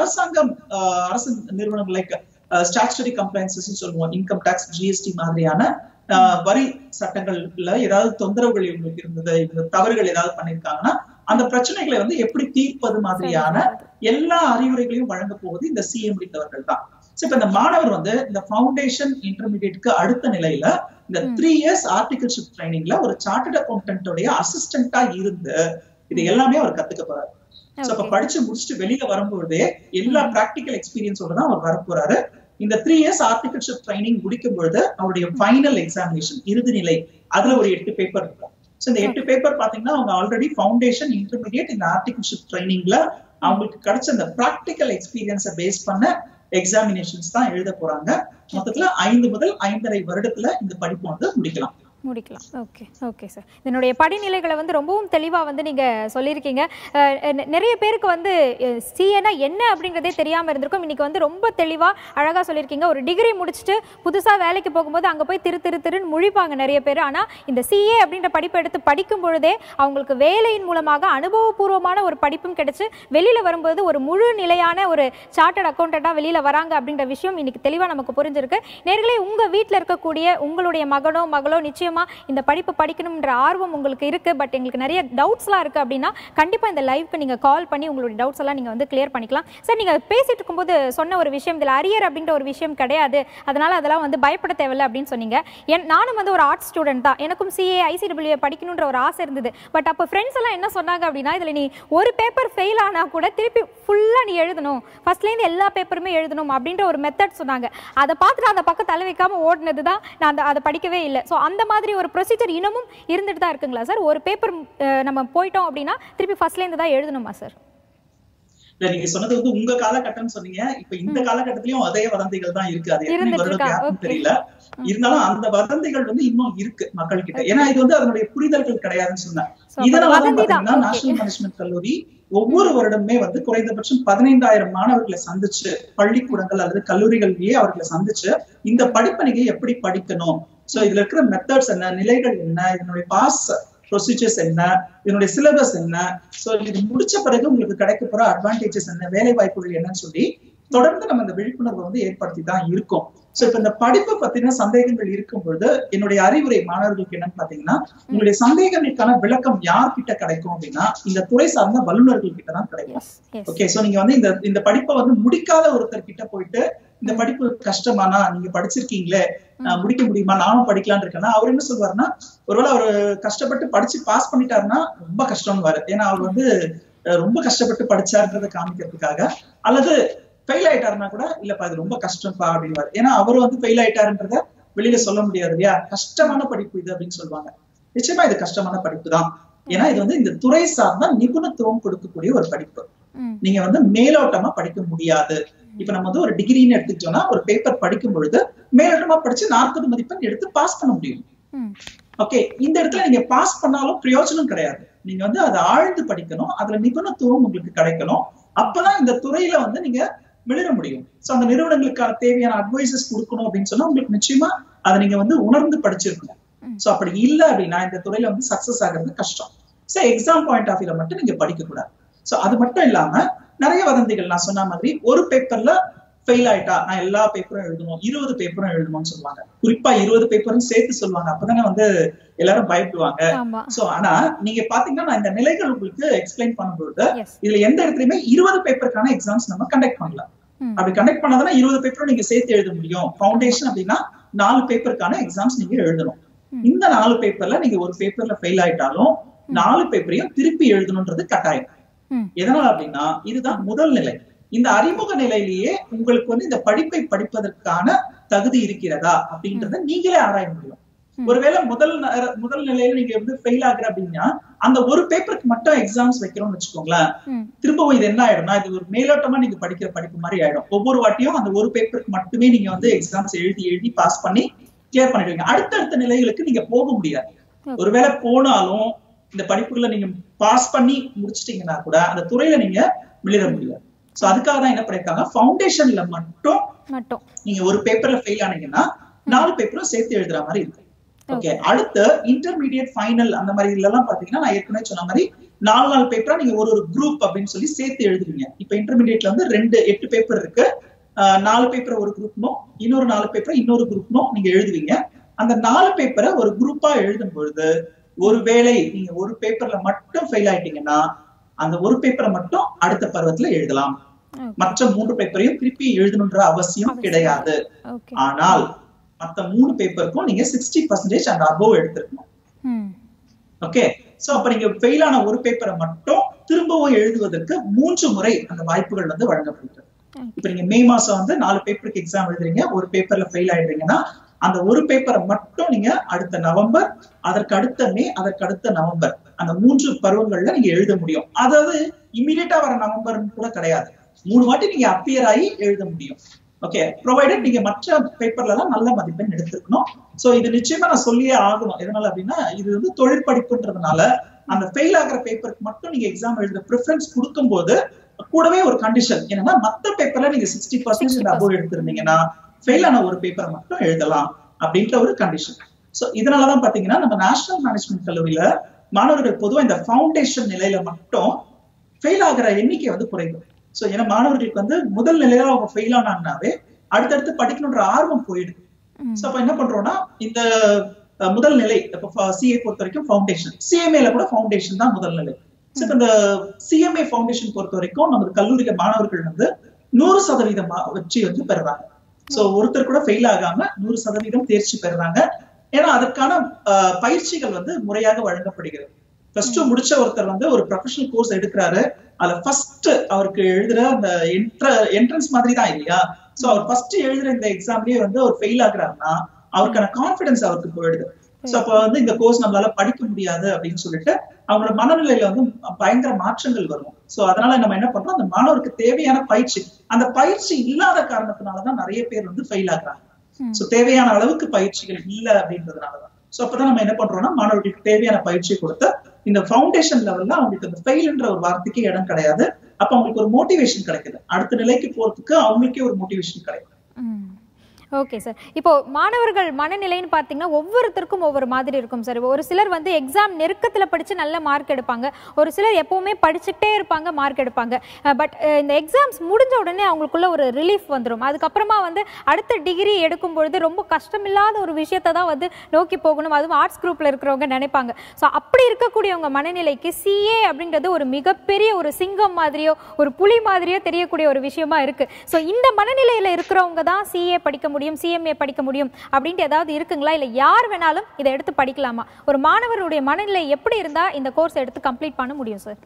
அரசு நிறுவனங்கள் லைக் ஸ்டாச்சுட்டரி கம்ப்ளைன்சஸ் சொல்லுவோம், இன்கம் டாக்ஸ், ஜிஎஸ்டி மாதிரியான வரி சட்டங்கள்ல ஏதாவது தொந்தரவுகள் இவங்களுக்கு இருந்தது, இவங்க தவறுகள் ஏதாவது பண்ணிருக்காங்கன்னா அந்த பிரச்சனைகளை வந்து எப்படி தீர்ப்பது மாதிரியான எல்லா அறிவுரைகளையும் வழங்க போவது இந்த சிஏ முடித்தவர்கள் தான். இப்ப இந்த மாணவர் வந்து இந்த ஃபவுண்டேஷன் இன்டர்மீடியட்க்கு அடுத்த நிலையில இந்த 3 இயர்ஸ் ஆர்டிகல்ஷிப் ட்ரைனிங்ல ஒரு சார்ட்டர்ட் அக்கௌண்டன்டோடைய அசிஸ்டண்டா இருந்து இது எல்லாமே அவர் கத்துக்க போறாரு. அப்ப படிச்சு முடிச்சுட்டு வெளியில வரும்போதே எல்லா பிராக்டிகல் எக்ஸ்பீரியன்ஸோட தான் அவர் வரப்போறாரு. இந்த 3 இயர்ஸ் ஆர்டிகல்ஷிப் ட்ரைனிங் முடிக்கும் பொழுது அவருடைய ஃபைனல் எக்ஸாமினேஷன் இறுதி நிலை, அதுல ஒரு 8 பேப்பர் இருக்கும். இந்த 8 பேப்பர் பாத்தீங்கன்னா அவங்க ஆல்ரெடி ஃபவுண்டேஷன் இன்டர்மீடியட் இந்த ஆர்டிகல்ஷிப் ட்ரைனிங்ல அவங்களுக்கு கிடைச்ச அந்த பிராக்டிகல் எக்ஸ்பீரியன்ஸை பேஸ் பண்ண எக்ஸாமினேஷன்ஸ் தான் எழுத போறாங்க. மொத்தத்துல 5 முதல் 5.5 வருடத்துல இந்த படிப்பு வந்து முடிக்கலாம். Okay sir. இதனுடைய படிநிலைகளை வந்து ரொம்பவும் தெளிவாக வந்து நீங்கள் சொல்லியிருக்கீங்க. நிறைய பேருக்கு வந்து சிஏனா என்ன அப்படிங்கிறதே தெரியாமல் இருந்திருக்கும். இன்னைக்கு வந்து ரொம்ப தெளிவாக அழகாக சொல்லியிருக்கீங்க. ஒரு டிகிரி முடிச்சுட்டு புதுசாக வேலைக்கு போகும்போது அங்கே போய் திருன்னு முழிப்பாங்க நிறைய பேர். ஆனால் இந்த சிஏ அப்படின்ற படிப்பை எடுத்து படிக்கும் பொழுதே அவங்களுக்கு வேலையின் மூலமாக அனுபவபூர்வமான ஒரு படிப்பும் கிடைச்சு வெளியில் வரும்போது ஒரு முழு நிலையான ஒரு சார்ட்டர்ட் அக்கௌண்டண்டாக வெளியில் வராங்க அப்படின்ற விஷயம் இன்னைக்கு தெளிவாக நமக்கு புரிஞ்சிருக்கு. நேர்களே, உங்கள் வீட்டில் இருக்கக்கூடிய உங்களுடைய மகனோ மகளோ நிச்சயம் நிச்சயமா இந்த படிப்பு படிக்கணும்ன்ற ஆர்வம் உங்களுக்கு இருக்கு, பட் எங்களுக்கு நிறைய டவுட்ஸ்லாம் இருக்கு அப்படின்னா கண்டிப்பா இந்த லைவ்க்கு நீங்க கால் பண்ணி உங்களுடைய டவுட்ஸ் எல்லாம் நீங்க வந்து கிளியர் பண்ணிக்கலாம். சார், நீங்க பேசிட்டு இருக்கும்போது சொன்ன ஒரு விஷயம், இதுல அரியர் அப்படின்ற ஒரு விஷயம் கிடையாது, அதனால அதெல்லாம் வந்து பயப்பட தேவையில்லை அப்படின்னு சொன்னீங்க. நானும் வந்து ஒரு ஆர்ட்ஸ் ஸ்டூடெண்ட் தான், எனக்கும் சிஏ ஐசிடபிள்யூ படிக்கணுன்ற ஒரு ஆசை இருந்தது. பட் அப்போ ஃப்ரெண்ட்ஸ் எல்லாம் என்ன சொன்னாங்க அப்படின்னா, இதுல நீ ஒரு பேப்பர் ஃபெயில் ஆனா கூட திருப்பி ஃபுல்லா நீ எழுதணும், ஃபர்ஸ்ட்லேருந்து எல்லா பேப்பருமே எழுதணும் அப்படின்ற ஒரு மெத்தட் சொன்னாங்க. அதை பார்த்துட்டு அந்த பக்கம் தலை வைக்காம ஓடினது தான், நான் அதை படிக்கவே இல்லை. ஸோ அந்த மாதிரி ஒரு ப்ரொசீஜர் இன்னமும் இருந்துட்டு தான் இருக்குங்களா சார்? ஒரு பேப்பர் நம்ம போயிட்டோம் அப்படின்னா திருப்பி ஃபர்ஸ்ட்லேருந்து தான் எழுதணுமா சார்? நீங்க சொன்னது வந்து உங்க காலகட்டம் சொன்னீங்க. இப்ப இந்த காலகட்டத்திலயும் அதே வதந்திகள் தான் இருக்கு. அது எத்தனை வருடம் தெரியல, இருந்தாலும் அந்த வதந்திகள் வந்து இன்னும் இருக்கு மக்கள் கிட்ட. ஏன்னா இது வந்து அதனுடைய புரிதல்கள் கிடையாதுன்னு சொன்னேன். இதனாலதான் பாத்தீங்கன்னா நேஷனல் மேனேஜ்மெண்ட் கல்லூரி ஒவ்வொரு வருடமே வந்து குறைந்தபட்சம் 15,000 மாணவர்களை சந்திச்சு, பள்ளிக்கூடங்கள் அல்லது கல்லூரிகளிலேயே அவர்களை சந்திச்சு இந்த படிப்பை நீங்க எப்படி படிக்கணும், சோ இதுல இருக்கிற மெத்தட்ஸ் என்ன, நிலைகள் என்ன, இதனுடைய பாஸ் ப்ரொசீஜர்ஸ் என்ன, இதனுடைய சிலபஸ் என்ன, சோ இது முடிச்ச பிறகு உங்களுக்கு கிடைக்க போற அட்வான்டேஜஸ் என்ன, வேலை வாய்ப்புகள் என்னன்னு சொல்லி தொடர்ந்து நம்ம இந்த விழிப்புணர்வு வந்து ஏற்படுத்தி தான் இருக்கோம். சோ இப்ப இந்த படிப்பு பத்தின சந்தேகங்கள் இருக்கும் பொழுது என்னுடைய அறிவுரை மாணவர்களுக்கு என்னன்னு பாத்தீங்கன்னா, உங்களுடைய சந்தேகங்களுக்கான விளக்கம் யார்கிட்ட கிடைக்கும் அப்படின்னா இந்த துறை சார்ந்த வல்லுநர்கள் கிட்ட தான் கிடைக்கும். ஓகே, சோ நீங்க வந்து இந்த படிப்பை வந்து முடிக்காத ஒருத்தர் கிட்ட போயிட்டு இந்த படிப்பு கஷ்டமானா, நீங்க படிச்சிருக்கீங்களே, முடிக்க முடியுமா, நானும் படிக்கலான்னு இருக்கேன்னா அவர் என்ன சொல்வாருன்னா, ஒருவேளை அவரு கஷ்டப்பட்டு படிச்சு பாஸ் பண்ணிட்டாருன்னா ரொம்ப கஷ்டம்னு வாரு. ஏன்னா அவர் வந்து ரொம்ப கஷ்டப்பட்டு படிச்சாருன்றதை காமிக்கிறதுக்காக, அல்லது ஃபெயில் ஆயிட்டாருன்னா கூட இல்லப்பா இது ரொம்ப கஷ்டம்ப்பா அப்படின்வாரு. ஏன்னா அவரு வந்து ஃபெயில் ஆயிட்டாருன்றத வெளியில சொல்ல முடியாது இல்லையா, கஷ்டமான படிப்பு இது அப்படின்னு சொல்லுவாங்க. நிச்சயமா இது கஷ்டமான படிப்பு தான். ஏன்னா இது வந்து இந்த துறை சார்ந்த நிபுணத்துவம் கொடுக்கக்கூடிய ஒரு படிப்பு. நீங்க வந்து மேலோட்டமா படிக்க முடியாது. இப்ப நம்ம வந்து ஒரு டிகிரின்னு எடுத்துக்கிட்டோம்னா ஒரு பேப்பர் படிக்கும் பொழுது மேலோட்டமா படிச்சு 40 மதிப்பெண் எடுத்து பாஸ் பண்ண முடியும். ஓகே, இந்த இடத்துல நீங்க பாஸ் பண்ணாலும் பிரயோஜனம் கிடையாது. நீங்க வந்து அதை ஆழ்ந்து படிக்கணும், அதுல நிபுணத்துவம் உங்களுக்கு கிடைக்கணும். அப்பதான் இந்த துறையில வந்து நீங்க விழுற முடியும். சோ அந்த நிறுவனங்களுக்கான தேவையான அட்வைசஸ் கொடுக்கணும் அப்படின்னு சொன்னா உங்களுக்கு நிச்சயமா அதை நீங்க வந்து உணர்ந்து படிச்சிருக்கணும். சோ அப்படி இல்லை அப்படின்னா இந்த துறையில வந்து சக்சஸ் ஆகிறது கஷ்டம். சோ எக்ஸாம் பாயிண்ட் ஆஃப் வியூல மட்டும் நீங்க படிக்க கூடாது. சோ அது மட்டும் இல்லாம நிறைய வதந்திகள், நான் சொன்ன மாதிரி ஒரு பேப்பர்ல ஃபெயில் ஆயிட்டா நான் எல்லா பேப்பரும் எழுதணும், 20 பேப்பரும் எழுதணும்னு சொல்லுவாங்க. குறிப்பா 20 பேப்பரும் சேர்த்து சொல்லுவாங்க. அப்பதானே வந்து எல்லாரும் பயப்படுவாங்க. சோ ஆனா நீங்க பாத்தீங்கன்னா நான் இந்த நிலைகள் உங்களுக்கு எக்ஸ்பிளைன் பண்ணும்போது இதுல எந்த இடத்துலயுமே 20 பேப்பருக்கான எக்ஸாம்ஸ் நம்ம கண்டக்ட் பண்ணலாம். அப்படி கண்டக்ட் பண்ணாதான் 20 பேப்பரும் நீங்க சேர்த்து எழுத முடியும். ஃபவுண்டேஷன் அப்படின்னா 4 பேப்பருக்கான எக்ஸாம்ஸ் நீங்க எழுதணும். இந்த 4 பேப்பர்ல நீங்க ஒரு பேப்பர்ல ஃபெயில் ஆயிட்டாலும் 4 பேப்பரையும் திருப்பி எழுதணும்ன்றது கட்டாயம். எதனால அப்படின்னா இதுதான் முதல் நிலை. இந்த அறிமுக நிலையிலேயே உங்களுக்கு வந்து இந்த படிப்பை படிப்பதற்கான தகுதி இருக்கிறதா அப்படின்றத நீங்களே ஆராய முடியும். ஒருவேளை முதல் நிலையில நீங்க வந்து ஃபெயில் ஆகுற அப்படின்னா அந்த ஒரு பேப்பருக்கு மட்டும் எக்ஸாம்ஸ் வைக்கிறோம்னு வச்சுக்கோங்களேன், திரும்பவும் இது என்ன ஆயிடும்னா இது ஒரு மேலோட்டமா நீங்க படிக்கிற படிப்பு மாதிரி ஆயிடும். ஒவ்வொரு வாட்டியும் அந்த ஒரு பேப்பருக்கு மட்டுமே நீங்க வந்து எக்ஸாம்ஸ் எழுதி பாஸ் பண்ணி கிளியர் பண்ணிடுவீங்க. அடுத்தடுத்த நிலைகளுக்கு நீங்க போக முடியாது. ஒருவேளை போனாலும் இந்த படிப்புகளை நீங்க பாஸ் பண்ணி முடிச்சிட்டீங்கன்னா கூட அந்த துறையில நீங்க விழுற முடியாது. சோ அதுக்காக தான் என்ன பண்ணிருக்காங்க, ஃபவுண்டேஷன்ல மட்டும் நீங்க ஒரு பேப்பர்ல ஃபெயில் ஆனீங்கன்னா 4 பேப்பரும் சேர்த்து எழுதுற மாதிரி இருக்கு. ஓகே, அடுத்து இன்டர்மீடியட் ஃபைனல் அந்த மாதிரி எல்லாம் பாத்தீங்கன்னா நான் ஏற்கனவே சொன்ன மாதிரி 4 பேப்பரா நீங்க ஒரு குரூப் அப்படின்னு சொல்லி சேர்த்து எழுதுவீங்க. இப்ப இன்டர்மீடியட்ல வந்து 8 பேப்பர் இருக்கு. 4 பேப்பரை ஒரு குரூப்னும் இன்னொரு 4 பேப்பரை இன்னொரு குரூப்னும் நீங்க எழுதுவீங்க. அந்த 4 பேப்பரை ஒரு குரூப்பா எழுதும் பொழுது ஒருவேளை நீங்க ஒரு பேப்பர்ல மட்டும் ஃபெயில் ஆயிட்டீங்கன்னா அந்த ஒரு பேப்பரை மட்டும் அடுத்த பருவத்துல எழுதலாம். மற்ற 3 பேப்பரையும் திருப்பி எழுதணும்ன்ற அவசியம் கிடையாது. ஆனால் மத்த 3 பேப்பருக்கும் நீங்க 60% and above எடுத்துக்கணும். ஓகே, சோ அப்ப நீங்க ஃபெயில் ஆன ஒரு பேப்பரை மட்டும் திரும்பவும் எழுதுவதற்கு 3 முறை அந்த வாய்ப்புகள் வந்து வழங்கப்படுகிறது. இப்ப நீங்க மே மாசம் வந்து 4 பேப்பருக்கு எக்ஸாம் எழுதுறீங்க, ஒரு பேப்பர்ல ஃபெயில் ஆயிடுறீங்கன்னா அந்த ஒரு பேப்பரை மட்டும் நீங்க அடுத்த நவம்பர், அதற்கு அடுத்த மே, அதற்கு அடுத்த நவம்பர், அந்த 3 பருவங்கள்ல நீங்க எழுத முடியும். அதாவது இமிடியேட்டா வர நவம்பர் கூட கிடையாது, 3 வாட்டி நீங்க அப்பியர் ஆகி எழுத முடியும். ஓகே, ப்ரொவைடட் நீங்க மற்ற பேப்பர்ல எல்லாம் நல்ல மதிப்பெண் எடுத்துக்கணும். சோ இது நிச்சயமா நான் சொல்லியே ஆகணும். எதனால அப்படின்னா இது வந்து தொழிற்படிப்புன்றதுனால அந்த ஃபெயில் ஆகிற பேப்பருக்கு மட்டும் நீங்க எக்ஸாம் எழுத ப்ரிஃபரன்ஸ் கொடுக்கும் போது கூடவே ஒரு கண்டிஷன் என்னன்னா மற்ற பேப்பர்ல நீங்க 60% அபோவ் எடுத்திருந்தீங்கன்னா ஃபெயில் ஆன ஒரு பேப்பரை மட்டும் எழுதலாம் அப்படின்ற ஒரு கண்டிஷன். சோ இதனாலதான் பாத்தீங்கன்னா நம்ம நேஷனல் மேனேஜ்மெண்ட் கல்லூரியில மாணவர்கள் பொதுவா இந்த ஃபவுண்டேஷன் நிலையில மட்டும் ஃபெயில் ஆகிற எண்ணிக்கை வந்து குறையும். சோ ஏன்னா மாணவர்களுக்கு வந்து முதல் நிலையில அவங்க ஃபெயில் ஆனாங்கன்னாவே அடுத்தடுத்து படிக்கணும்ன்ற ஆர்வம் போயிடுது. சோ அப்ப என்ன பண்றோம்னா இந்த முதல் நிலை. இப்ப சிஏ பொறுத்த வரைக்கும் ஃபவுண்டேஷன், சிஎம்ஏல கூட ஃபவுண்டேஷன் தான் முதல் நிலை. இந்த சிஎம்ஏ ஃபவுண்டேஷன் பொறுத்த வரைக்கும் நம்ம கல்லூரியில மாணவர்கள் வந்து 100% வச்சு வந்து பெறுறாங்க. சோ ஒருத்தர் கூட ஃபெயில் ஆகாம 100% தேர்ச்சி பெறுறாங்க. ஏன்னா அதற்கான பயிற்சிகள் வந்து முறையாக வழங்கப்படுகிறது. பிளஸ் 2 முடிச்ச ஒருத்தர் வந்து ஒரு ப்ரொஃபஷனல் கோர்ஸ் எடுக்கிறாரு, அதுல ஃபர்ஸ்ட் அவருக்கு எழுதுற அந்த என்ட்ரன்ஸ் மாதிரி தான் இல்லையா? சோ அவர் ஃபர்ஸ்ட் எழுதுற இந்த எக்ஸாம்லயே வந்து அவர் ஃபெயில் ஆகுறாருன்னா அவருக்கான கான்பிடன்ஸ் அவருக்கு போயிடுது. சோ அப்ப வந்து இந்த கோர்ஸ் நம்மளால படிக்க முடியாது அப்படின்னு சொல்லிட்டு அவங்களோட மனநிலையில வந்து பயங்கர மாற்றங்கள் வரும். சோ அதனால நம்ம என்ன பண்றோம், அந்த மாணவருக்கு தேவையான பயிற்சி, அந்த பயிற்சி இல்லாத காரணத்தினாலதான் நிறைய பேர் வந்து ஃபெயில் ஆகுறாங்க. சோ தேவையான அளவுக்கு பயிற்சிகள் இல்ல அப்படின்றதுனாலதான். சோ அப்பதான் நம்ம என்ன பண்றோம்னா மாணவர்களுக்கு தேவையான பயிற்சியை கொடுத்து இந்த ஃபவுண்டேஷன் லெவல்ல அவங்களுக்கு அந்த ஃபெயில்ன்ற ஒரு வார்த்தைக்கு இடம் கிடையாது. அப்ப அவங்களுக்கு ஒரு மோட்டிவேஷன் கிடைக்குது, அடுத்த நிலைக்கு போறதுக்கு அவங்களுக்கே ஒரு மோட்டிவேஷன் கிடைக்கும். Okay sir. இப்போ மாணவர்கள் மனநிலைன்னு பார்த்தீங்கன்னா ஒவ்வொருத்தருக்கும் ஒவ்வொரு மாதிரி இருக்கும் சார். ஒரு சிலர் வந்து எக்ஸாம் நெருக்கத்தில் படித்து நல்ல மார்க் எடுப்பாங்க, ஒரு சிலர் எப்போவுமே படிச்சுக்கிட்டே இருப்பாங்க, மார்க் எடுப்பாங்க. பட் இந்த எக்ஸாம்ஸ் முடிஞ்ச உடனே அவங்களுக்குள்ள ஒரு ரிலீஃப் வந்துடும். அதுக்கப்புறமா வந்து அடுத்த டிகிரி எடுக்கும் பொழுது ரொம்ப கஷ்டமில்லாத ஒரு விஷயத்தை தான் வந்து நோக்கி போகணும், அதுவும் ஆர்ட்ஸ் குரூப்பில் இருக்கிறவங்க நினைப்பாங்க. ஸோ அப்படி இருக்கக்கூடியவங்க மனநிலைக்கு சிஏ அப்படின்றது ஒரு மிகப்பெரிய ஒரு சிங்கம் மாதிரியோ ஒரு புலி மாதிரியோ தெரியக்கூடிய ஒரு விஷயமா இருக்கு. ஸோ இந்த மனநிலையில் இருக்கிறவங்க தான் சிஏ படிக்க முடியும், சிஎம்ஏ படிக்க முடியும் அப்படின்ட்டு ஏதாவது இருக்குங்களா? இல்ல யார் வேணாலும் இதை எடுத்து படிக்கலாமா? ஒரு மாணவருடைய மனநிலை எப்படி இருந்தா இந்த கோர்ஸ் எடுத்து கம்ப்ளீட் பண்ண முடியும் சார்?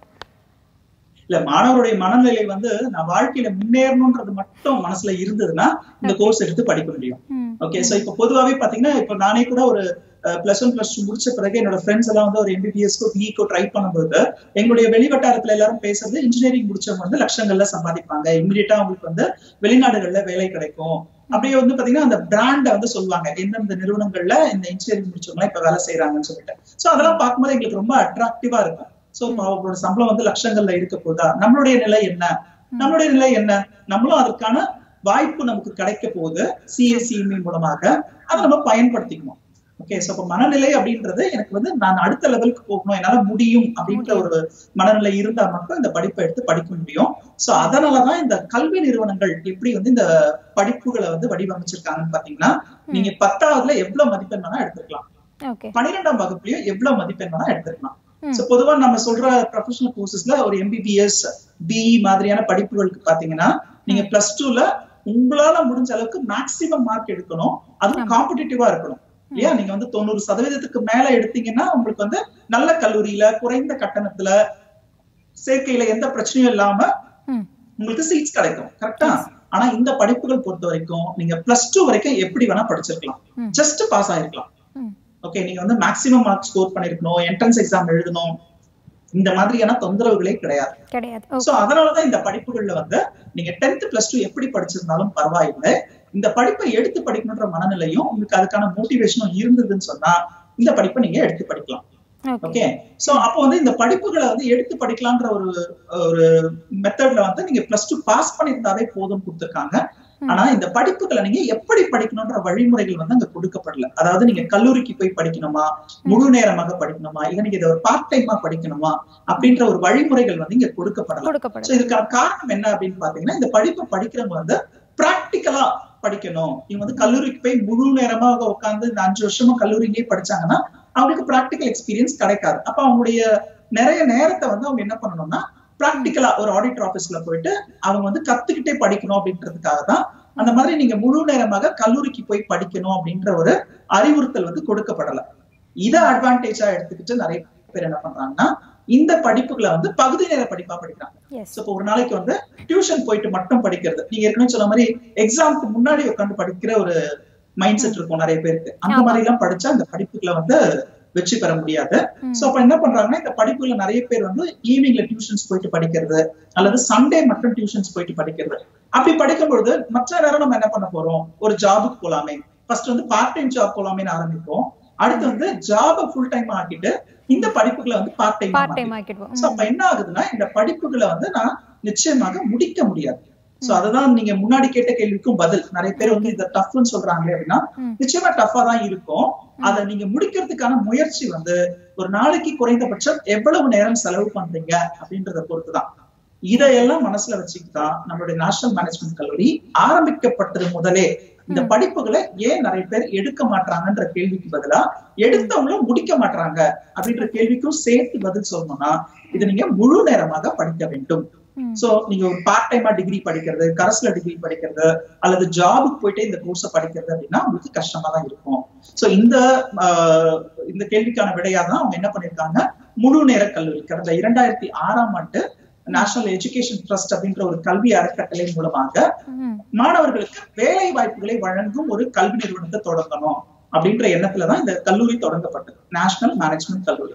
இல்ல, மாணவருடைய மனநிலை வந்து நான் வாழ்க்கையில முன்னேறணும்ன்றது மட்டும் மனசுல இருந்ததுன்னா இந்த கோர்ஸ் எடுத்து படிக்க முடியும். ஓகே, சோ இப்ப பொதுவாவே பாத்தீங்கன்னா இப்ப நானே கூட ஒரு +1 +2 முடிச்ச பிறகு என்னோட ஃப்ரெண்ட்ஸ் எல்லாம் வந்து ஒரு MBBS-க்கோ BE-க்கோ ட்ரை பண்ணும்போது எங்களுடைய வெளிவட்டாரத்துல எல்லாரும் பேசுறது இன்ஜினியரிங் முடிச்சவங்க வந்து லட்சங்கள்ல சம்பாதிப்பாங்க, இமிடியேட்டா அவங்களுக்கு வந்து வெளிநாடுகள்ல வேலை கிடைக்கும். அப்படியே வந்து பாத்தீங்கன்னா அந்த பிராண்ட வந்து சொல்லுவாங்க, எந்தெந்த நிறுவனங்கள்ல இந்த இன்ஜினியரிங் முடிச்சவங்க இப்ப வேலை செய்யறாங்கன்னு சொல்லிட்டு. சோ அதெல்லாம் பார்க்கும்போது எங்களுக்கு ரொம்ப அட்ராக்டிவா இருக்கும். சோ அவங்களோட சம்பளம் வந்து லட்சங்கள்ல இருக்க போதா, நம்மளுடைய நிலை என்ன, நம்மளுடைய நிலை என்ன, நம்மளும் அதற்கான வாய்ப்பு நமக்கு கிடைக்க போகுது CSEME மூலமாக, அதை நம்ம பயன்படுத்திக்கணும். ஓகே, சோ மனநிலை அப்படின்றது எனக்கு வந்து நான் அடுத்த லெவலுக்கு போகணும், என்னால முடியும் அப்படின்ற ஒரு மனநிலை இருந்தா மட்டும் இந்த படிப்பை எடுத்து படிக்க முடியும். சோ அதனாலதான் இந்த கல்வி நிறுவனங்கள் எப்படி வந்து இந்த படிப்புகளை வந்து வடிவமைச்சிருக்காங்கன்னு பாத்தீங்கன்னா, நீங்க 10ஆவதுல எவ்வளவு மதிப்பெண் வேணா எடுத்துக்கலாம், 12ஆம் வகுப்புலயும் எவ்வளவு மதிப்பெண் வேணா எடுத்துக்கலாம். சோ பொதுவா நம்ம சொல்ற ப்ரொஃபஷனல் கோர்சஸ்ல ஒரு MBBS BE மாதிரியான படிப்புகளுக்கு பாத்தீங்கன்னா நீங்க +2ல உங்களால முடிஞ்ச அளவுக்கு மேக்சிமம் மார்க் எடுக்கணும், அதுவும் காம்படிட்டிவா இருக்கணும் இல்லையா? நீங்க வந்து 90% மேல எடுத்தீங்கன்னா உங்களுக்கு வந்து நல்ல கல்லூரியில குறைந்த கட்டணத்துல சேர்க்கையில எந்த பிரச்சனையும் இல்லாம உங்களுக்கு சீட்ஸ் கிடைக்கும், கரெக்டா? ஆனா இந்த படிப்புகள் பொறுத்த வரைக்கும் நீங்க +2 வரைக்கும் எப்படி வேணா படிச்சிருக்கலாம், ஜஸ்ட் பாஸ் ஆயிருக்கலாம். ஓகே, நீங்க வந்து மேக்ஸிமம் மார்க் ஸ்கோர் பண்ணிருக்கணும், என்ட்ரன்ஸ் எக்ஸாம் எழுதணும், இந்த மாதிரியான தொந்தரவுகளே கிடையாது. சோ அதனாலதான் இந்த படிப்புகள்ல வந்து நீங்க 10th +2 எப்படி படிச்சிருந்தாலும் பரவாயில்லை, இந்த படிப்பை எடுத்து படிக்கணும்ன்ற மனநிலையும் உங்களுக்கு அதுக்கான மோட்டிவேஷனும் இருந்ததுன்னு சொன்னா இந்த படிப்பை நீங்க எடுத்து படிக்கலாம். ஓகே, சோ அப்போ வந்து இந்த படிப்புகளை வந்து எடுத்து படிக்கலாம்ன்ற ஒரு மெத்தட்ல வந்து நீங்க +2 பாஸ் பண்ணிருந்தாவே போதும் கொடுத்திருக்காங்க. ஆனா இந்த படிப்புகளை நீங்க எப்படி படிக்கணும்ன்ற வழிமுறைகள் வந்து அங்க கொடுக்கப்படல. அதாவது நீங்க கல்லூரிக்கு போய் படிக்கணுமா, முழு நேரமாக படிக்கணுமா, இல்ல நீங்க இதை ஒரு பார்ட் டைமா படிக்கணுமா அப்படின்ற ஒரு வழிமுறைகள் வந்து இங்க கொடுக்கப்படல. சோ இதுக்கான காரணம் என்ன அப்படின்னு பாத்தீங்கன்னா, இந்த படிப்பை படிக்கிறவங்க வந்து பிராக்டிக்கலா படிக்கணும். இவங்க வந்து கல்லூரிக்கு போய் முழு நேரமாக உட்கார்ந்து இந்த 5 வருஷமா கல்லூரியிலேயே படிச்சாங்கன்னா அவங்களுக்கு பிராக்டிக்கல் எக்ஸ்பீரியன்ஸ் கிடைக்காது. அப்ப அவங்களுடைய நிறைய நேரத்தை வந்து அவங்க என்ன பண்ணணும்னா பிராக்டிக்கலா ஒரு ஆடிட்டர் ஆபீஸ்ல போயிட்டு அவங்க வந்து கத்துக்கிட்டே படிக்கணும் அப்படின்றதுக்காக தான் அந்த மாதிரி நீங்க முழு நேரமாக கல்லூரிக்கு போய் படிக்கணும் அப்படின்ற ஒரு அறிவுறுத்தல் வந்து கொடுக்கப்படல. இதை அட்வான்டேஜா எடுத்துக்கிட்டு நிறைய பேர் என்ன பண்றாங்கன்னா இந்த படிப்புகளை வந்து பகுதி நேர படிப்பா படிக்கிறாங்க. இப்போ ஒரு நாளைக்கு வந்து டியூஷன் போயிட்டு மட்டும் படிக்கிறது, நீங்க ஏற்கனவே சொன்ன மாதிரி எக்ஸாமுக்கு முன்னாடி உட்காந்து படிக்கிற ஒரு மைண்ட் செட் இருக்கும் நிறைய பேருக்கு. அந்த மாதிரி எல்லாம் படிச்சா இந்த படிப்புகளை வந்து வெற்றி பெற முடியாது. சோ அப்ப என்ன பண்றாங்கன்னா இந்த படிப்புல நிறைய பேர் வந்து ஈவினிங்ல டியூஷன்ஸ் போயிட்டு படிக்கிறது அல்லது சண்டே மட்டும் டியூஷன்ஸ் போயிட்டு படிக்கிறது. அப்படி படிக்கும் பொழுது மற்ற நேரம் நம்ம என்ன பண்ண போறோம், ஒரு ஜாபுக்கு போலாமே, ஃபர்ஸ்ட் வந்து பார்ட் டைம் ஜாப் போலாமேன்னு ஆரம்பிப்போம், அடுத்து வந்து ஜாப ஃபுல் டைம் ஆக்கிட்டு இந்த படிப்புகளை வந்து பார்ட் டைம் ஆக்கிடுவோம். சோ அப்ப என்ன ஆகுதுன்னா இந்த படிப்புகளை வந்து நான் நிச்சயமாக முடிக்க முடியாது. சோ அதுதான் நீங்க முன்னாடி கேட்ட கேள்விக்கும் பதில். நிறைய பேர் வந்து இத டஃப்னு சொல்றாங்க அப்படின்னா நிச்சயமா டஃபா தான் இருக்கும். அதை நீங்க முடிக்கிறதுக்கான முயற்சி வந்து ஒரு நாளைக்கு குறைந்தபட்சம் எவ்வளவு நேரம் செலவு பண்றீங்க அப்படின்றத பொறுத்துதான். இதையெல்லாம் மனசுல வச்சுக்கிட்டா நம்மளுடைய நேஷனல் மேனேஜ்மெண்ட் கல்லூரி ஆரம்பிக்கப்பட்டது முதலே இந்த படிப்புகளை ஏன் நிறைய பேர் எடுக்க மாட்டாங்கன்ற கேள்விக்கு பதிலா எடுத்தவங்களும் முடிக்க மாட்டாங்க அப்படின்ற கேள்விக்கும் சேர்த்து பதில் சொல்லணும்னா இது நீங்க முழு நேரமாக படிக்க வேண்டும். சோ நீங்க ஒரு பார்ட் டைமா டிகிரி படிக்கிறது, கரஸ்ல டிகிரி படிக்கிறது அல்லது ஜாபுக்கு போயிட்டு இந்த கோர்ஸை படிக்கிறது அப்படின்னா உங்களுக்கு கஷ்டமா தான் இருக்கும். சோ இந்த கேள்விக்கான விடையா தான் அவங்க என்ன பண்ணிருக்காங்க, முழு நேர கல்லூரி கடந்த 2006ஆம் ஆண்டு நேஷனல் எஜுகேஷன் ட்ரஸ்ட் அப்படின்ற ஒரு கல்வி அறக்கட்டளை மூலமாக மாணவர்களுக்கு வேலை வாய்ப்புகளை வழங்கும் ஒரு கல்வி நிறுவனத்தை தொடங்கணும் அப்படின்ற எண்ணத்துலதான் இந்த கல்லூரி தொடங்கப்பட்டது, நேஷனல் மேனேஜ்மெண்ட் கல்லூரி.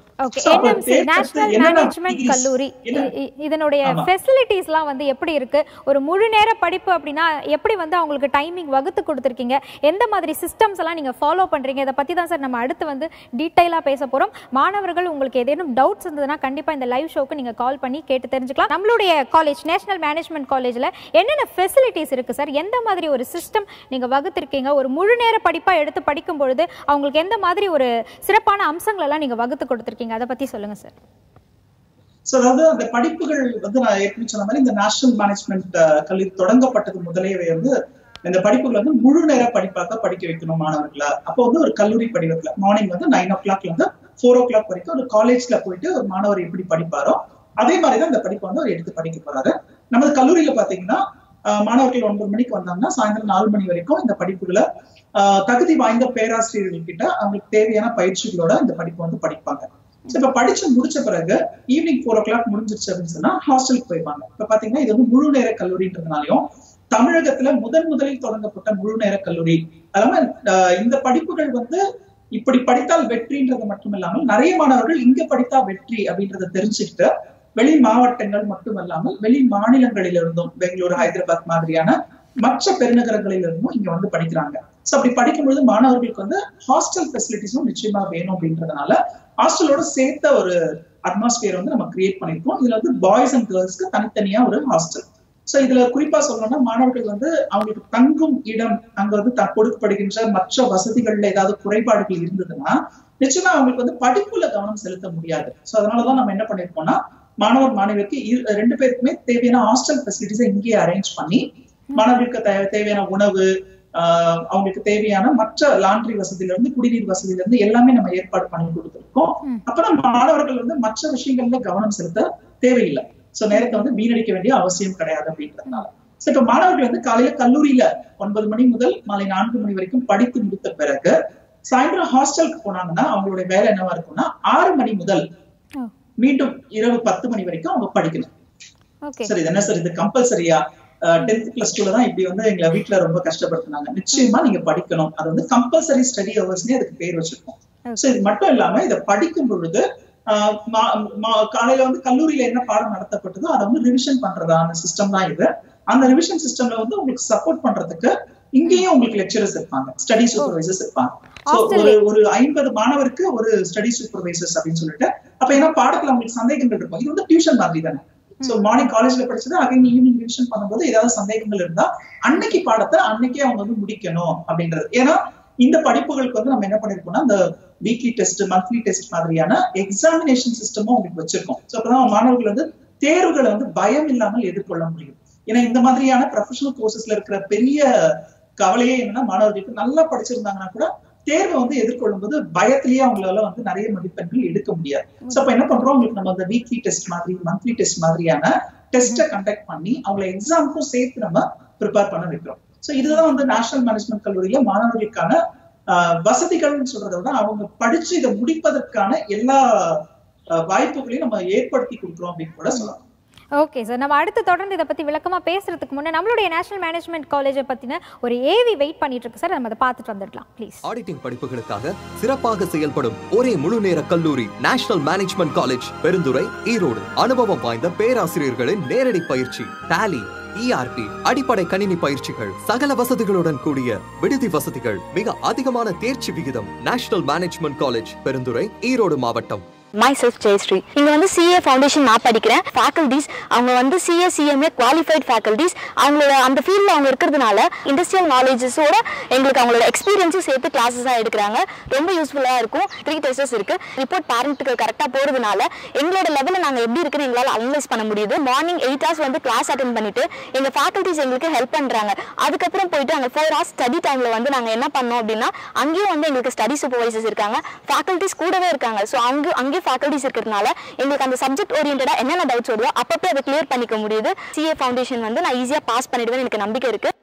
நேஷனல் மேனேஜ்மெண்ட் கல்லூரி இதனுடைய ஃபெசிலிட்டிஸ்லாம் வந்து எப்படி இருக்கு? ஒரு முழு நேர படிப்பு அப்படின்னா எப்படி வந்து அவங்களுக்கு டைமிங் வகுத்து கொடுத்துருக்கீங்க? எந்த மாதிரி சிஸ்டம்ஸ் எல்லாம் நீங்க ஃபாலோ பண்றீங்க? இதை பத்தி தான் சார் நம்ம அடுத்து வந்து டீடைலா பேச போறோம். மாணவர்கள் உங்களுக்கு ஏதேனும் டவுட்ஸ் இருந்ததுன்னா கண்டிப்பா இந்த லைவ் ஷோக்கு நீங்க கால் பண்ணி கேட்டு தெரிஞ்சுக்கலாம். நம்மளுடைய காலேஜ் நேஷனல் மேனேஜ்மெண்ட் காலேஜ்ல என்னென்ன ஃபெசிலிட்டிஸ் இருக்கு சார்? எந்த மாதிரி ஒரு சிஸ்டம் நீங்க வகுத்திருக்கீங்க? ஒரு முழு நேர படிப்பா எடுத்து படிக்கும் பொழுது அவங்களுக்கு எந்த மாதிரி ஒரு சிறப்பான அம்சங்கள் எல்லாம் நீங்க வகுத்து கொடுத்திருக்கீங்க? அதை பத்தி சொல்லுங்க சார். அதாவது அந்த படிப்புகள் வந்து நான் ஏற்கனவே சொன்ன மாதிரி இந்த நேஷனல் மேனேஜ்மெண்ட் கல்லூரி தொடங்கப்பட்டது முதலே வந்து இந்த படிப்புகள் வந்து முழு நேர படிப்பாக படிக்க வைக்கணும் மாணவர்களா. அப்போ வந்து ஒரு கல்லூரி படிவத்துல மார்னிங் வந்து 9 o'clock இருந்து 4 o'clock வரைக்கும் ஒரு காலேஜ்ல போயிட்டு ஒரு மாணவர் எப்படி படிப்பாரோ அதே மாதிரிதான் இந்த படிப்பை வந்து அவர் எடுத்து படிக்க போறாரு. நமது கல்லூரியில பாத்தீங்கன்னா மாணவர்கள் 9 மணிக்கு வந்தாங்கன்னா சாயந்தரம் 4 மணி வரைக்கும் இந்த படிப்புகளை தகுதி வாய்ந்த பேராசிரியர்கள் கிட்ட அவங்களுக்கு தேவையான பயிற்சிகளோட இந்த படிப்பை வந்து படிப்பாங்க. இப்ப படிச்சு முடிச்ச பிறகு ஈவினிங் 4 o'clock முடிஞ்சிருச்சு அப்படின்னு சொன்னா ஹாஸ்டலுக்கு போயிடுவாங்க. இப்ப பாத்தீங்கன்னா இது வந்து முழு நேர கல்லூரின்றதுனாலையும் தமிழகத்துல முதலில் தொடங்கப்பட்ட முழு நேர கல்லூரி. அதனால இந்த படிப்புகள் வந்து இப்படி படித்தால் வெற்றின்றது மட்டும் இல்லாமல் நிறைய மாணவர்கள் இங்க படித்தா வெற்றி அப்படின்றத தெரிஞ்சுக்கிட்டு வெளி மாவட்டங்கள் மட்டுமல்லாமல் வெளி மாநிலங்களிலிருந்தும் பெங்களூரு, ஹைதராபாத் மாதிரியான மற்ற பெருநகரங்களில் இருந்தும் இங்க வந்து படிக்கிறாங்க. சோ அப்படி படிக்கும்பொழுது மாணவர்களுக்கு வந்து ஹாஸ்டல் ஃபெசிலிட்டிஸும் நிச்சயமா வேணும் அப்படின்றதுனால ஹாஸ்டலோட சேர்த்த ஒரு அட்மாஸ்பியர் வந்து நம்ம கிரியேட் பண்ணிருக்கோம். இதுல வந்து பாய்ஸ் அண்ட் கேர்ள்ஸ்க்கு தனித்தனியா ஒரு ஹாஸ்டல். சோ இதுல குறிப்பா சொல்லணும்னா மாணவர்கள் வந்து அவங்களுக்கு தங்கும் இடம் அங்க வந்து கொடுக்கப்படுகின்ற மற்ற வசதிகள்ல ஏதாவது குறைபாடுகள் இருந்ததுன்னா நிச்சயமா அவங்களுக்கு வந்து படிப்புல கவனம் செலுத்த முடியாது. சோ அதனாலதான் நம்ம என்ன பண்ணிருக்கோம்னா மாணவர் மாணவிக்கு 2 பேருக்குமே தேவையான ஹாஸ்டல் ஃபெசிலிட்டிஸை இங்கேயே அரேஞ்ச் பண்ணி மாணவர்களுக்கு தேவையான உணவு, அவங்களுக்கு தேவையான மற்ற லாண்ட்ரி வசதியில இருந்து குடிநீர் வசதியில இருந்து எல்லாமே நம்ம ஏற்பாடு பண்ணி கொடுத்துருக்கோம். அப்பதான் மாணவர்கள் வந்து மற்ற விஷயங்கள்ல கவனம் செலுத்த தேவையில்லை. சோ நேரத்தை வந்து வீணடிக்க வேண்டிய அவசியம் கிடையாது அப்படின்றதுனால. சோ இப்ப மாணவர்கள் வந்து காலையில கல்லூரியில 9 மணி முதல் மாலை 4 மணி வரைக்கும் படித்து முடித்த பிறகு சாயந்தரம் ஹாஸ்டலுக்கு போனாங்கன்னா அவங்களுடைய வேலை என்னவா இருக்கும்னா 6 மணி முதல் மீண்டும் இரவு 10 மணி வரைக்கும் அவங்க படிக்கணும். சரி, இது என்ன சார் இது கம்பல்சரியா? 10th plus 2ல தான் இப்படி வந்து எங்களை வீட்டுல ரொம்ப கஷ்டப்படுத்தினாங்க. நிச்சயமா நீங்க படிக்கணும். அது வந்து கம்பல்சரி ஸ்டடி ஹவர்ஸ்னே அதுக்கு பேர் வச்சிருக்கோம். சோ இது மட்டும் இல்லாம இதை படிக்கும் பொழுது காலையில வந்து கல்லூரியில என்ன பாடம் நடத்தப்பட்டதோ அதை வந்து ரிவிஷன் பண்றதான சிஸ்டம் தான் இது. அந்த ரிவிஷன் சிஸ்டம்ல வந்து உங்களுக்கு சப்போர்ட் பண்றதுக்கு இங்கேயும் உங்களுக்கு லெக்சரர்ஸ் இருப்பாங்க, ஸ்டடி சூப்பர்வைசர்ஸ் இருப்பாங்க. ஒரு 50 மாணவருக்கு ஒரு ஸ்டடி சூப்பர்வைசர்ஸ் அப்படின்னு சொல்லிட்டு அப்ப ஏன்னா பாடத்துல உங்களுக்கு சந்தேகங்கள் இருக்கும். இது வந்து டியூஷன் மாதிரி தானே. சோ மார்னிங் காலேஜ்ல படிச்சது அகைன் ஈவினிங் ரிவிஷன் பண்ணும்போது ஏதாவது சந்தேகங்கள் இருந்தா அன்னைக்கு பாடத்தை அன்னைக்கே அவங்க வந்து முடிக்கணும் அப்படின்றது. ஏன்னா இந்த படிப்புகளுக்கு வந்து நம்ம என்ன பண்ணிருக்கோம்னா இந்த வீக்லி டெஸ்ட், மந்த்லி டெஸ்ட் மாதிரியான எக்ஸாமினேஷன் சிஸ்டமும் உங்களுக்கு வச்சிருக்கோம். சோ அப்பதான் மாணவர்கள் வந்து தேர்வுகளை வந்து பயம் இல்லாமல் எதிர்கொள்ள முடியும். ஏன்னா இந்த மாதிரியான ப்ரொஃபஷனல் கோர்சஸ்ல இருக்கிற பெரிய கவலையே என்னன்னா மாணவர்களுக்கு நல்லா படிச்சிருந்தாங்கன்னா கூட தேர்வை வந்து எதிர்கொள்ளும் போது பயத்திலேயே அவங்களால வந்து நிறைய மதிப்பெண்கள் எடுக்க முடியாது. சோ அப்ப என்ன பண்றோம், உங்களுக்கு நம்ம அந்த வீக்லி டெஸ்ட் மாதிரி மந்த்லி டெஸ்ட் மாதிரியான டெஸ்ட்டை கண்டக்ட் பண்ணி அவங்களை எக்ஸாமுக்கும் சேர்த்து நம்ம ப்ரிப்பேர் பண்ண வைக்கிறோம். சோ இதுதான் வந்து நேஷனல் மேனேஜ்மெண்ட் கல்லூரியில மாணவர்களுக்கான வசதிகள்னு சொல்றதை விட அவங்க படிச்சு இதை முடிப்பதற்கான எல்லா வாய்ப்புகளையும் நம்ம ஏற்படுத்தி கொடுக்குறோம் அப்படின்னு கூட சொல்லலாம். ஓகே சார், நம்ம அடுத்து தொடர்ந்து இதை பத்தி விளக்கமா பேசுறதுக்கு முன்னே நம்மளுடைய நேஷனல் மேனேஜ்மெண்ட் காலேஜை பத்தின ஒரு ஏவி வெயிட் பண்ணிட்டு இருக்கு சார், நம்ம அதை பார்த்துட்டு வந்துடலாம் ப்ளீஸ். ஆடிட்டிங் படிப்புகளுக்காக சிறப்பாக செயல்படும் ஒரே முழு நேர கல்லூரி national management college Perundurai, Erode. அனுபவம் வாய்ந்த பேராசிரியர்களின் நேரடி பயிற்சி, டாலி, ERP, அடிப்படை கணினி பயிற்சிகள், சகல வசதிகளுடன் கூடிய விடுதி வசதிகள், மிக அதிகமான தேர்ச்சி விகிதம். National management college Perundurai, Erode மாவட்டம். myself ஜெயஸ்ரீ. இங்க வந்து CA ஃபவுண்டேஷன் நான் படிக்கிறேன். ஃபேக்கல்டிஸ் அவங்க வந்து CA CMA குவாலிஃபைட் ஃபேக்கல்டிஸ். அவங்களோட அந்த ஃபீல்டில் அவங்க இருக்கிறதுனால இண்டஸ்ட்ரியல் நாலேஜஸோட எங்களுக்கு அவங்களோட எக்ஸ்பீரியன்ஸும் சேர்த்து கிளாஸஸாக எடுக்கிறாங்க. ரொம்ப யூஸ்ஃபுல்லாக இருக்கும். 3 டெஸ்டஸ் இருக்கு. ரிப்போர்ட் பேரண்ட்டுக்கு கரெக்டாக போகிறதுனால எங்களோட லெவலில் நாங்கள் எப்படி இருக்குன்னு எங்களால் அனலைஸ் பண்ண முடியுது. மார்னிங் 8 hours வந்து கிளாஸ் அட்டென்ட் பண்ணிட்டு எங்கள் ஃபேக்கல்டிஸ் எங்களுக்கு ஹெல்ப் பண்ணுறாங்க. அதுக்கப்புறம் போயிட்டு அங்கே 4 hours ஸ்டடி டைமில் வந்து நாங்கள் என்ன பண்ணோம் அப்படின்னா அங்கேயும் வந்து எங்களுக்கு ஸ்டடி சூப்பர்வைசர்ஸ் இருக்காங்க, ஃபேக்கல்டிஸ் கூடவே இருக்காங்க. ஸோ அங்கேயே ஃபேக்கல்டிஸ் இருக்கிறதுனால எங்களுக்கு அந்த சப்ஜெக்ட் ஓரியன்டாக என்னென்ன டவுட்ஸ் வருதோ அப்பப்போ அதை கிளியர் பண்ணிக்க முடியுது. CA ஃபவுண்டேஷன் வந்து நான் ஈஸியாக பாஸ் பண்ணிடுவேன் எனக்கு நம்பிக்கை இருக்குது.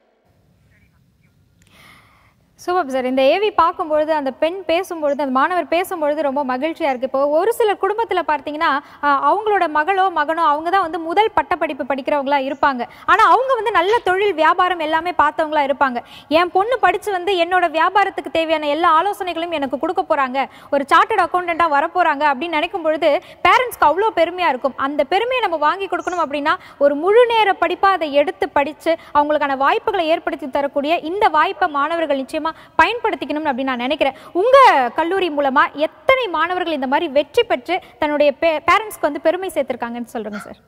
Super sir. இந்த ஏவி பார்க்கும்பொழுது அந்த பெண் பேசும்பொழுது அந்த மாணவர் பேசும்பொழுது ரொம்ப மகிழ்ச்சியாக இருக்குது. இப்போ ஒரு சில குடும்பத்தில் பார்த்தீங்கன்னா அவங்களோட மகளோ மகனோ அவங்க தான் வந்து முதல் பட்டப்படிப்பு படிக்கிறவங்களா இருப்பாங்க. ஆனால் அவங்க வந்து நல்ல தொழில் வியாபாரம் எல்லாமே பார்த்தவங்களா இருப்பாங்க. என் பொண்ணு படித்து வந்து என்னோட வியாபாரத்துக்கு தேவையான எல்லா ஆலோசனைகளும் எனக்கு கொடுக்க போகிறாங்க, ஒரு சார்ட்டர்ட் அக்கௌண்டண்ட்டாக வரப்போகிறாங்க அப்படின்னு நினைக்கும் பொழுது பேரண்ட்ஸ்க்கு அவ்வளோ பெருமையாக இருக்கும். அந்த பெருமையை நம்ம வாங்கி கொடுக்கணும் அப்படின்னா ஒரு முழு நேர படிப்பாக அதை எடுத்து படித்து அவங்களுக்கான வாய்ப்புகளை ஏற்படுத்தி தரக்கூடிய இந்த வாய்ப்பை மாணவர்கள் நிச்சயமாக பயன்படுத்திக்கணும் அப்படின்னு நான் நினைக்கிறேன். உங்க கல்லூரி மூலமா எத்தனை மாணவர்கள் இந்த மாதிரி வெற்றி பெற்று தன்னுடைய பேரண்ட்ஸ்க்கு வந்து பெருமை சேர்த்திருக்காங்கன்னு சொல்றேங்க சார்.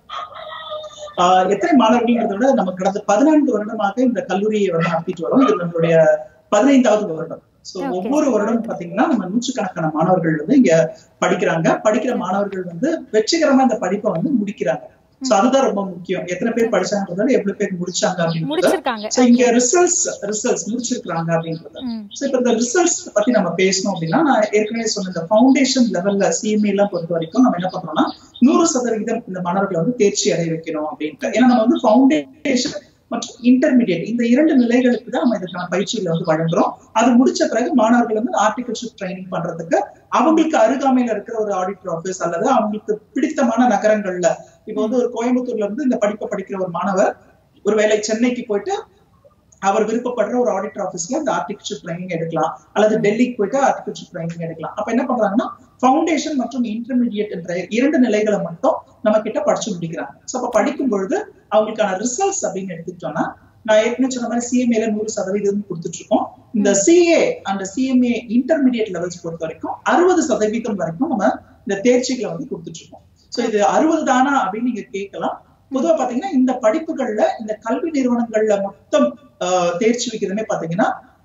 எத்தனை மாணவர்கள்ன்றத விட நம்ம கடந்த 14 வருடமாக இந்த கல்லூரியை வந்து நடத்திட்டு வரோம். இது நம்மளுடைய 15வது வருடம். சோ ஒவ்வொரு வருடம் பாத்தீங்கன்னா நம்ம நூற்றுக்கணக்கான மாணவர்கள் வந்து இங்க படிக்கிற மாணவர்கள் வந்து வெற்றிகரமா இந்த படிப்பை வந்து முடிக்கிறாங்க. சோ அதுதான் ரொம்ப முக்கியம். எத்தனை பேர் படிச்சாங்கன்றத எவ்வளவு பேர் முடிச்சாங்க அப்படின்றது. இங்க ரிசல்ட்ஸ் முடிச்சிருக்காங்க அப்படின்றது. சோ இப்ப இந்த ரிசல்ட்ஸ் பத்தி நம்ம பேசணும் அப்படின்னா நான் ஏற்கனவே சொன்ன இந்த ஃபவுண்டேஷன் லெவல்ல CMA எல்லாம் பொறுத்த வரைக்கும் நம்ம என்ன பண்றோம்னா 100% இந்த மாணவர்களை வந்து தேர்ச்சி அடைய வைக்கணும் அப்படின்ட்டு. ஏன்னா நம்ம வந்து ஃபவுண்டேஷன் மற்றும் இன்டர்மீடியட் இந்த 2 நிலைகளுக்கு தான் நம்ம இதுக்கான பயிற்சிகளை வந்து வழங்குறோம். அது முடிச்ச பிறகு மாணவர்கள் வந்து ஆர்டிகல்ஷிப் ட்ரைனிங் பண்றதுக்கு அவங்களுக்கு அருகாமையில இருக்கிற ஒரு ஆடிட்டர் ஆபீஸ் அல்லது அவங்களுக்கு பிடித்தமான நகரங்கள்ல இப்ப வந்து ஒரு கோயம்புத்தூர்ல இருந்து இந்த படிப்பை படிக்கிற ஒரு மாணவர் ஒருவேளை சென்னைக்கு போயிட்டு அவர் விருப்பப்படுற ஒரு ஆடிட்டர் ஆபீஸ்ல இந்த ஆர்டிகல்ஷிப் ட்ரைனிங் எடுக்கலாம், அல்லது டெல்லிக்கு போயிட்டு ஆர்டிகல்ஷிப் ட்ரைனிங் எடுக்கலாம். அப்ப என்ன பண்றாங்கன்னா ஃபவுண்டேஷன் மற்றும் இன்டர்மீடியட் என்ற 2 நிலைகளை மட்டும் நம்ம கிட்ட படிச்சு முடிக்கிறாங்க. சோ அப்ப படிக்கும் பொழுது அவங்களுக்கான ரிசல்ட்ஸ் அப்படின்னு எடுத்துக்கிட்டோம்னா நான் ஏற்கனவே சொன்ன மாதிரி CMA 100% கொடுத்துட்டு இருக்கோம். இந்த CA and CMA intermediate levels பொறுத்த வரைக்கும் 60% வரைக்கும் நம்ம இந்த தேர்ச்சிகளை வந்து கொடுத்துட்டு இருக்கோம். சோ இது 60 தானா அப்படின்னு நீங்க கேட்கலாம். பொதுவா பாத்தீங்கன்னா இந்த படிப்புகள்ல இந்த கல்வி நிறுவனங்கள்ல மொத்தம் தேர்ச்சி வைக்கிறதுமே பாத்தீங்கன்னா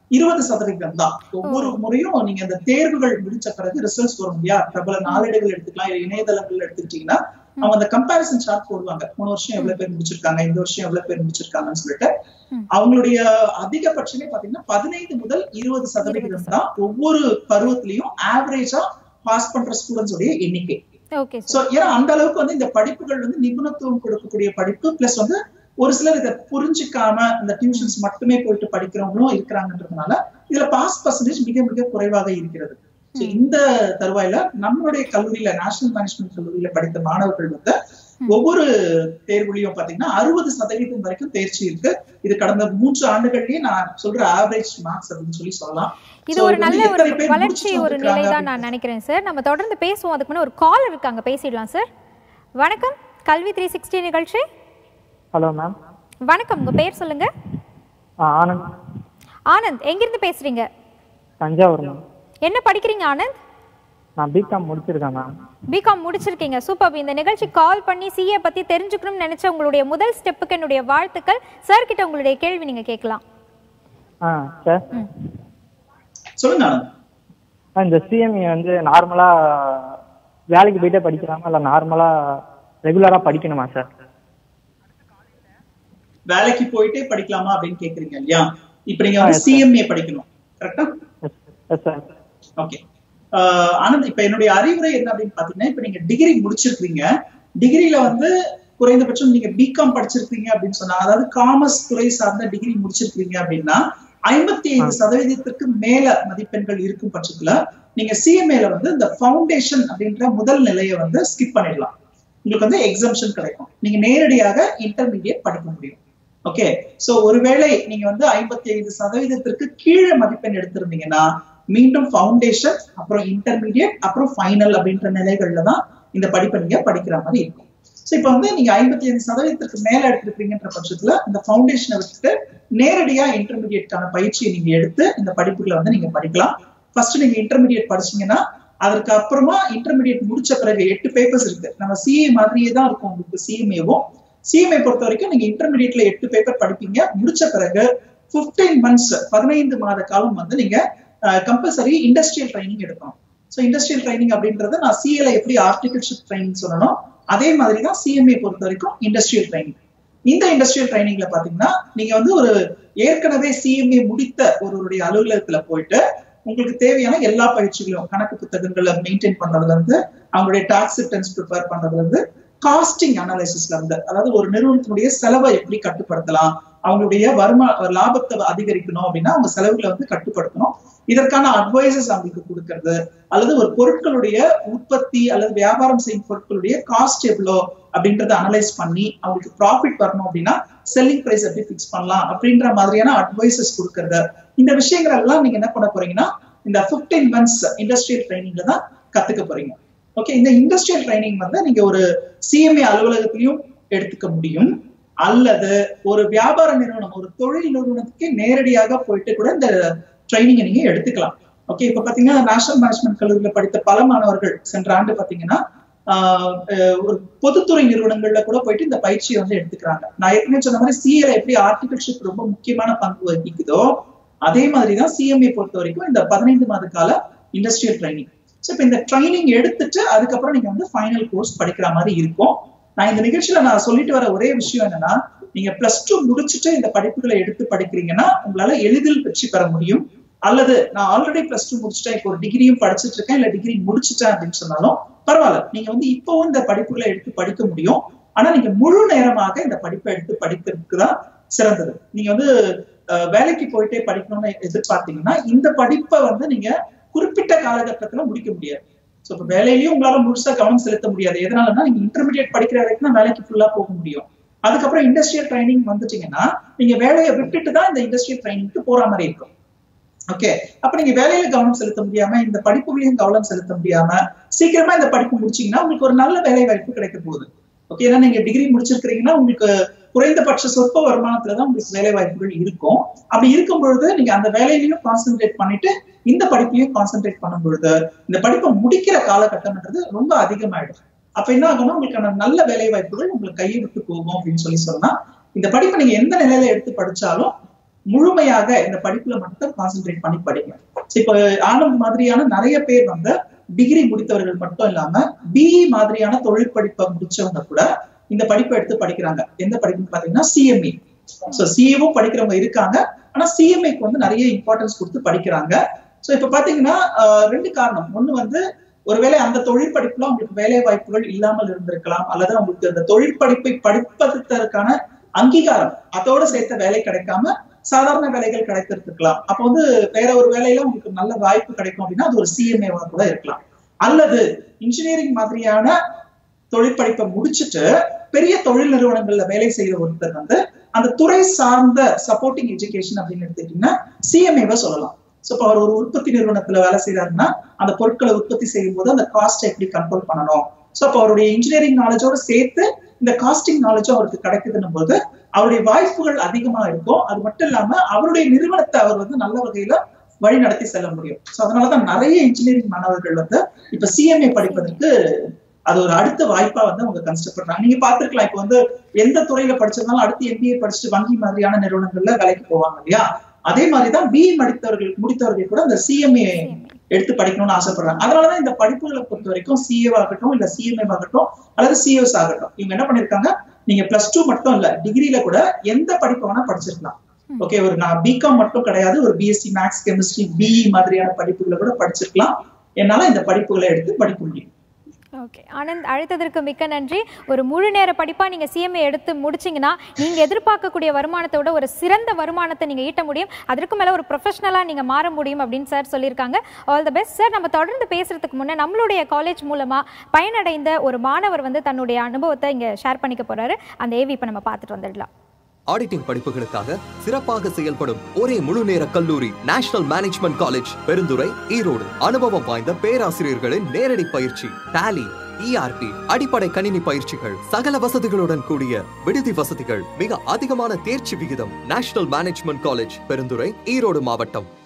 20% தான். ஒவ்வொரு முறையும் நீங்க இந்த தேர்வுகள் முடிச்ச பிறகு ரிசல்ட்ஸ் வரும் இல்லையா, பிரபல நாளேடுகள் எடுத்துக்கலாம், இணையதளங்கள் எடுத்துக்கிட்டீங்கன்னா அவங்க அந்த கம்பேரிசன் சார்ட் போடுவாங்க. 3 வருஷம் எவ்வளவு பேர் முடிச்சிருக்காங்க, இந்த வருஷம் எவ்வளவு பேர் முடிச்சிருக்காங்கன்னு சொல்லிட்டு அவங்களுடைய அதிகபட்சமே பாத்தீங்கன்னா 15 முதல் 20% தான் ஒவ்வொரு பருவத்திலையும் ஆவரேஜா பாஸ் பண்ற ஸ்டூடெண்ட்ஸ் உடைய எண்ணிக்கை. சோ ஏன்னா அந்த அளவுக்கு வந்து இந்த படிப்புகள் வந்து நிபுணத்துவம் கொடுக்கக்கூடிய படிப்பு, பிளஸ் வந்து ஒரு சிலர் இதை புரிஞ்சுக்காம இந்த டியூஷன்ஸ் மட்டுமே போயிட்டு படிக்கிறவங்களும் இருக்கிறாங்கன்றதுனால இதுல பாஸ் பர்சன்டேஜ் மிக மிக குறைவாக இருக்கிறது. இந்த தருவாயில நம்மளுடைய கல்லூரியில நேஷனல் மேனேஜ்மெண்ட் கல்லூரியில படித்த மாணவர்கள் வந்து ஒவ்வொரு தேர்வுலையும் பாத்தீங்கன்னா 60% வரைக்கும் தேர்ச்சி இருக்கு. இது கடந்த 3 ஆண்டுகள்லயே நான் சொல்ற ஆவரேஜ் மார்க்ஸ் அப்படின்னு சொல்லலாம். இது ஒரு நல்ல ஒரு வளர்ச்சி ஒரு நிலை தான் நான் நினைக்கிறேன் சார். நம்ம தொடர்ந்து பேசுவோம். அதுக்கு முன்னாடி ஒரு கால் இருக்காங்க, பேசிடலாம் சார். வணக்கம், கல்வி 360 நிகழ்ச்சி. Hello ma'am. வணக்கம், உங்க பேர் சொல்லுங்க. ஆனந்த். ஆனந்த், எங்கிருந்து பேசுறீங்க? தஞ்சாவூர் மேம். என்ன படிக்கிறீங்க ஆனந்த்? நான் பிகாம் முடிச்சிருக்கேன் மேம். பிகாம் முடிச்சிருக்கீங்க, சூப்பர். இந்த நிகழ்ச்சி கால் பண்ணி CA பத்தி தெரிஞ்சுக்கணும்னு நினைச்ச உங்களுடைய முதல் ஸ்டெப்புக்கு என்னுடைய வாழ்த்துக்கள். சார் கிட்ட உங்களுடைய கேள்வி நீங்க கேட்கலாம். சார் சொல்லுங்க. இந்த CMA வந்து நார்மலா வேலைக்கு போயிட்டே படிக்கலாமா இல்ல நார்மலா ரெகுலரா படிக்கணுமா சார்? வேலைக்கு போயிட்டே படிக்கலாமா அப்படின்னு கேக்குறீங்க இல்லையா? இப்ப நீங்க வந்து CMA படிக்கணும், கரெக்டா? Yes sir. ஓகே ஆனந்த், இப்ப என்னுடைய அறிவுரை என்ன அப்படின்னு பாத்தீங்கன்னா, இப்ப நீங்க டிகிரி முடிச்சிருக்கீங்க, டிகிரியில வந்து குறைந்தபட்சம் நீங்க பிகாம் படிச்சிருக்கீங்க அப்படின்னு சொன்னா, அதாவது காமர்ஸ் துறை சார்ந்த டிகிரி முடிச்சிருக்கீங்க அப்படின்னா 55% மேல மதிப்பெண்கள் இருக்கும் பட்சத்துல நீங்க CMAல வந்து இந்த ஃபவுண்டேஷன் அப்படின்ற முதல் நிலையை வந்து ஸ்கிப் பண்ணிடலாம். உங்களுக்கு வந்து எக்ஸம்ஷன் கிடைக்கும், நீங்க நேரடியாக இன்டர்மீடியட் படிக்க முடியும். ஓகே, சோ ஒருவேளை நீங்க வந்து 55% கீழே மதிப்பெண் எடுத்திருந்தீங்கன்னா மீண்டும் ஃபவுண்டேஷன், அப்புறம் இன்டர்மீடியட், அப்புறம் ஃபைனல் அப்படின்ற நிலைகள்ல தான் இந்த படிப்பை நீங்க படிக்கிற மாதிரி இருக்கும். சோ இப்ப வந்து நீங்க 55% மேல எடுத்திருக்கீங்கன்ற பட்சத்துல இந்த ஃபவுண்டேஷனை விட்டுட்டு நேரடியா இன்டர்மீடியேட்கான பயிற்சியை நீங்க எடுத்து இந்த படிப்புகளை வந்து நீங்க படிக்கலாம். ஃபர்ஸ்ட் நீங்க இன்டர்மீடியட் படிச்சீங்கன்னா அதற்கு அப்புறமா இன்டர்மீடியட் முடிச்ச பிறகு 8 பேப்பர்ஸ் இருக்கு. நம்ம சிஏ மாதிரியே தான் இருக்கும் உங்களுக்கு சிஎம்ஏவும். சிஎம்ஏ பொறுத்த வரைக்கும் நீங்க இன்டர்மீடியட்ல 8 பேப்பர் படிப்பீங்க. முடிச்ச பிறகு 15 months 15 மாத காலம் வந்து நீங்க கம்பல்சரி இண்டஸ்ட்ரியல் ட்ரைனிங் எடுக்கணும். ஸோ இண்டஸ்ட்ரியல் ட்ரைனிங் அப்படின்றது நான் சிஏல எப்படி ஆர்டிகல்ஷிப் ட்ரைனிங் சொல்லணும் அதே மாதிரி தான் சிஎம்ஏ பொறுத்த வரைக்கும் இண்டஸ்ட்ரியல் ட்ரைனிங். இந்த இண்டஸ்ட்ரியல் ட்ரைனிங்ல பாத்தீங்கன்னா நீங்க வந்து ஒரு ஏற்கனவே சிஎம்ஏ முடித்த ஒருவருடைய அலுவலகத்துல போயிட்டு உங்களுக்கு தேவையான எல்லா பயிற்சிகளும் கணக்கு புத்தகங்களை மெயின்டைன் பண்றதுல இருந்து அவங்களுடைய டாக்ஸ் ரிட்டர்ன்ஸ் ப்ரிப்பேர் பண்றதுல இருந்து காஸ்டிங் அனாலிசிஸ்ல இருந்து அதாவது ஒரு நிறுவனத்தினுடைய செலவை எப்படி கட்டுப்படுத்தலாம், அவங்களுடைய லாபத்தை அதிகரிக்கணும் அப்படின்னா அவங்க செலவுகளை வந்து கட்டுப்படுத்தணும், இதற்கான அட்வைசஸ் அவங்களுக்கு கொடுக்கறது, அல்லது ஒரு பொருட்களுடைய உற்பத்தி அல்லது வியாபாரம் செய்யும் பொருட்களுடைய காஸ்ட் எவ்வளோ அப்படின்றத அனலைஸ் பண்ணி அவங்களுக்கு ப்ராஃபிட் வரணும் அப்படின்னா செல்லிங் பிரைஸ் எப்படி பிக்ஸ் பண்ணலாம் அப்படின்ற மாதிரியான அட்வைசஸ் கொடுக்கறது. இந்த விஷயங்கள் எல்லாம் நீங்க என்ன பண்ண போறீங்கன்னா இந்த 15 months இண்டஸ்ட்ரியல் ட்ரைனிங்ல தான் கத்துக்க போறீங்க. ஓகே, இந்த இண்டஸ்ட்ரியல் ட்ரைனிங் வந்து நீங்க ஒரு சிஎம்ஏ அலுவலகத்திலையும் எடுத்துக்க முடியும், அல்லது ஒரு வியாபார நிறுவனம் ஒரு தொழில் நிறுவனத்துக்கு நேரடியாக போயிட்டு கூட இந்த ட்ரைனிங்கை நீங்க எடுத்துக்கலாம். ஓகே, இப்ப பாத்தீங்கன்னா நேஷனல் மேனேஜ்மெண்ட் கல்லூரியில படித்த பல மாணவர்கள் சென்ற ஆண்டு பாத்தீங்கன்னா ஒரு பொதுத்துறை நிறுவனங்கள்ல கூட போயிட்டு இந்த பயிற்சியை வந்து எடுத்துக்கிறாங்க. நான் ஏற்கனவே சொன்ன மாதிரி சிஏல எப்படி ஆர்டிகல்ஷிப் ரொம்ப முக்கியமான பங்கு வகிக்குதோ அதே மாதிரிதான் சிஎம்ஏ பொறுத்த வரைக்கும் இந்த 15 மாத கால இண்டஸ்ட்ரியல் ட்ரைனிங். ஸோ இப்போ இந்த ட்ரைனிங் எடுத்துட்டு அதுக்கப்புறம் நீங்க வந்து ஃபைனல் கோர்ஸ் படிக்கிற மாதிரி இருக்கும். நான் இந்த நிகழ்ச்சியில நான் சொல்லிட்டு வர ஒரே விஷயம் என்னன்னா நீங்க +2 முடிச்சுட்டு இந்த படிப்புகளை எடுத்து படிக்கிறீங்கன்னா உங்களால எளிதில் வெற்றி பெற முடியும். அல்லது நான் ஆல்ரெடி +2 முடிச்சுட்டேன், இப்போ ஒரு டிகிரியும் படிச்சுட்டு இருக்கேன், இல்ல டிகிரி முடிச்சுட்டேன் அப்படின்னு சொன்னாலும் பரவாயில்ல, நீங்க வந்து இப்பவும் இந்த படிப்புகளை எடுத்து படிக்க முடியும். ஆனா நீங்க முழு நேரமாக இந்த படிப்பை எடுத்து படிக்கிறதுக்கு தான் சிறந்தது. நீங்க வந்து வேலைக்கு போயிட்டே படிக்கணும்னு எதிர்பார்த்தீங்கன்னா இந்த படிப்பை வந்து நீங்க குறிப்பிட்ட காலகட்டத்துல முடிக்க முடியாது. ஸோ இப்போ வேலையிலயும் உங்களால முழுசா கவனம் செலுத்த முடியாது. எதனாலன்னா நீங்க இன்டர்மீடியட் படிக்கிற வரைக்கும் தான் வேலைக்கு ஃபுல்லா போக முடியும். அதுக்கப்புறம் இண்டஸ்ட்ரியல் ட்ரைனிங் வந்துட்டீங்கன்னா நீங்க வேலையை விட்டுட்டு தான் இந்த இண்டஸ்ட்ரியல் ட்ரைனிங்க்கு போற மாதிரி இருக்கும். ஓகே, அப்ப நீங்க வேலையில கவனம் செலுத்த முடியாம இந்த படிப்புகளையும் கவனம் செலுத்த முடியாம சீக்கிரமா இந்த படிப்பு முடிச்சீங்கன்னா உங்களுக்கு ஒரு நல்ல வேலை வாய்ப்பு கிடைக்க போகுது. ஓகே, ஏன்னா நீங்க டிகிரி முடிச்சிருக்கிறீங்கன்னா உங்களுக்கு குறைந்தபட்ச சொற்ப வருமானத்துலதான் உங்களுக்கு வேலை வாய்ப்புகள் இருக்கும். அப்படி இருக்கும் பொழுது நீங்க அந்த வேலையிலையும் கான்சென்ட்ரேட் பண்ணிட்டு இந்த படிப்பையும் கான்சென்ட்ரேட் பண்ணும் பொழுது இந்த படிப்பை முடிக்கிற காலகட்டம்ன்றது ரொம்ப அதிகமாயிடும். அப்ப என்ன ஆகும்னா உங்களுக்கான நல்ல வேலை வாய்ப்புகள் உங்களுக்கு கையை விட்டு போகும் அப்படின்னு சொன்னா இந்த படிப்பை நீங்க எந்த நிலையில எடுத்து படிச்சாலும் முழுமையாக இந்த படிப்புல மட்டும் கான்சென்ட்ரேட் பண்ணி படிங்க. இப்ப ஆனந்த் மாதிரியான நிறைய பேர் வந்து டிகிரி முடித்தவர்கள் மட்டும் இல்லாம பிஇ மாதிரியான தொழில் படிப்பை முடிச்சவங்க கூட இந்த படிப்பை எடுத்து படிக்கிறாங்க. எந்த படிப்புன்னு பாத்தீங்கன்னா சிஎம்ஏ. சோ சிஏவும் படிக்கிறவங்க இருக்காங்க, ஆனா சிஎம்ஏக்கு வந்து நிறைய இம்பார்ட்டன்ஸ் கொடுத்து படிக்கிறாங்க. சோ இப்ப பாத்தீங்கன்னா 2 காரணம். ஒண்ணு வந்து ஒருவேளை அந்த தொழில் படிப்புல உங்களுக்கு வேலை வாய்ப்புகள் இல்லாமல் இருந்திருக்கலாம், அல்லது உங்களுக்கு அந்த தொழில் படிப்பை படிப்பதற்கான அங்கீகாரம் அதோட சேர்த்த வேலை கிடைக்காம சாதாரண வேலைகள் கிடைத்திருக்கலாம். அப்ப வந்து வேற ஒரு வேலையில உங்களுக்கு நல்ல வாய்ப்பு கிடைக்கும் அப்படின்னா அது ஒரு சிஎம்ஏவா கூட இருக்கலாம். அல்லது இன்ஜினியரிங் மாதிரியான தொழிற்படிப்பை முடிச்சுட்டு பெரிய தொழில் நிறுவனங்கள்ல வேலை செய்யற ஒருத்தர் வந்து அந்த துறை சார்ந்த சப்போர்ட்டிங் எஜுகேஷன் அப்படின்னு எடுத்துக்கிட்டீங்கன்னா சிஎம்ஏவை சொல்லலாம். சோ இப்போ அவர் ஒரு உற்பத்தி நிறுவனத்துல வேலை செய்யறாருன்னா அந்த பொருட்களை உற்பத்தி செய்யும் போது அந்த காஸ்ட் எப்படி கண்ட்ரோல் பண்ணணும், சோ அப்போ அவருடைய இன்ஜினியரிங் நாலேஜோட சேர்த்து இந்த காஸ்டிங் நாலேஜும் அவருக்கு கிடைக்குதுன்னும் போது அவருடைய வாய்ப்புகள் அதிகமா இருக்கும். அது மட்டும் இல்லாம அவருடைய நிறுவனத்தை அவர் வந்து நல்ல வகையில வழி நடத்தி செல்ல முடியும். சோ அதனாலதான் நிறைய இன்ஜினியரிங் மாணவர்கள் வந்து இப்ப சிஎம்ஏ படிப்பதற்கு அது ஒரு அடுத்த வாய்ப்பா வந்து அவங்க கன்சிடர் பண்றாங்க. நீங்க பாத்துருக்கலாம், இப்ப வந்து எந்த துறையில படிச்சிருந்தாலும் அடுத்து எம்பிஏ படிச்சுட்டு வங்கி மாதிரியான நிறுவனங்கள்ல வேலைக்கு போவாங்க இல்லையா? அதே மாதிரிதான் பிஇ முடித்தவர்கள் கூட அந்த சிஎம்ஏ எடுத்து படிக்கணும்னு ஆசைப்படுறாங்க. அதனாலதான் இந்த படிப்புகளை பொறுத்த வரைக்கும் சிஏ ஆகட்டும், இல்ல சிஎம்ஏ ஆகட்டும், அல்லது சிஎஸ் ஆகட்டும், இவங்க என்ன பண்ணிருக்காங்க, நீங்க +2 மட்டும் இல்ல டிகிரியில கூட எந்த படிப்பு வேணா படிச்சிருக்கலாம். ஓகே, ஒரு நான் பிகாம் மட்டும் கிடையாது, ஒரு பிஎஸ்சி மேக்ஸ் கெமிஸ்ட்ரி பிஇ மாதிரியான படிப்புகளை கூட படிச்சிருக்கலாம். என்னால இந்த படிப்புகளை எடுத்து படிக்க முடியும். ஓகே ஆனந்த், அழைத்ததற்கு மிக்க நன்றி. ஒரு முழு நேர படிப்பாக நீங்கள் சிஎம்ஏ எடுத்து முடிச்சிங்கன்னா நீங்கள் எதிர்பார்க்கக்கூடிய வருமானத்தை விட ஒரு சிறந்த வருமானத்தை நீங்கள் ஈட்ட முடியும். அதற்கு மேலே ஒரு ப்ரொஃபஷனலாக நீங்கள் மாற முடியும் அப்படின்னு சார் சொல்லியிருக்காங்க. All the best sir. நம்ம தொடர்ந்து பேசுகிறதுக்கு முன்னே நம்மளுடைய காலேஜ் மூலமாக பயனடைந்த ஒரு மாணவர் வந்து தன்னுடைய அனுபவத்தை இங்கே ஷேர் பண்ணிக்க போகிறாரு. அந்த ஏவி இப்போ நம்ம பார்த்துட்டு வந்துடலாம். ஆடிட்டிங் படிப்புகளுக்காக சிறப்பாக செயல்படும் ஒரே முழு நேர கல்லூரி national management college, Perundurai, Erode. அனுபவம் வாய்ந்த பேராசிரியர்களின் நேரடி பயிற்சி, டாலி, ERP, அடிப்படை கணினி பயிற்சிகள், சகல வசதிகளுடன் கூடிய விடுதி வசதிகள், மிக அதிகமான தேர்ச்சி விகிதம். National management college, Perundurai, Erode மாவட்டம்.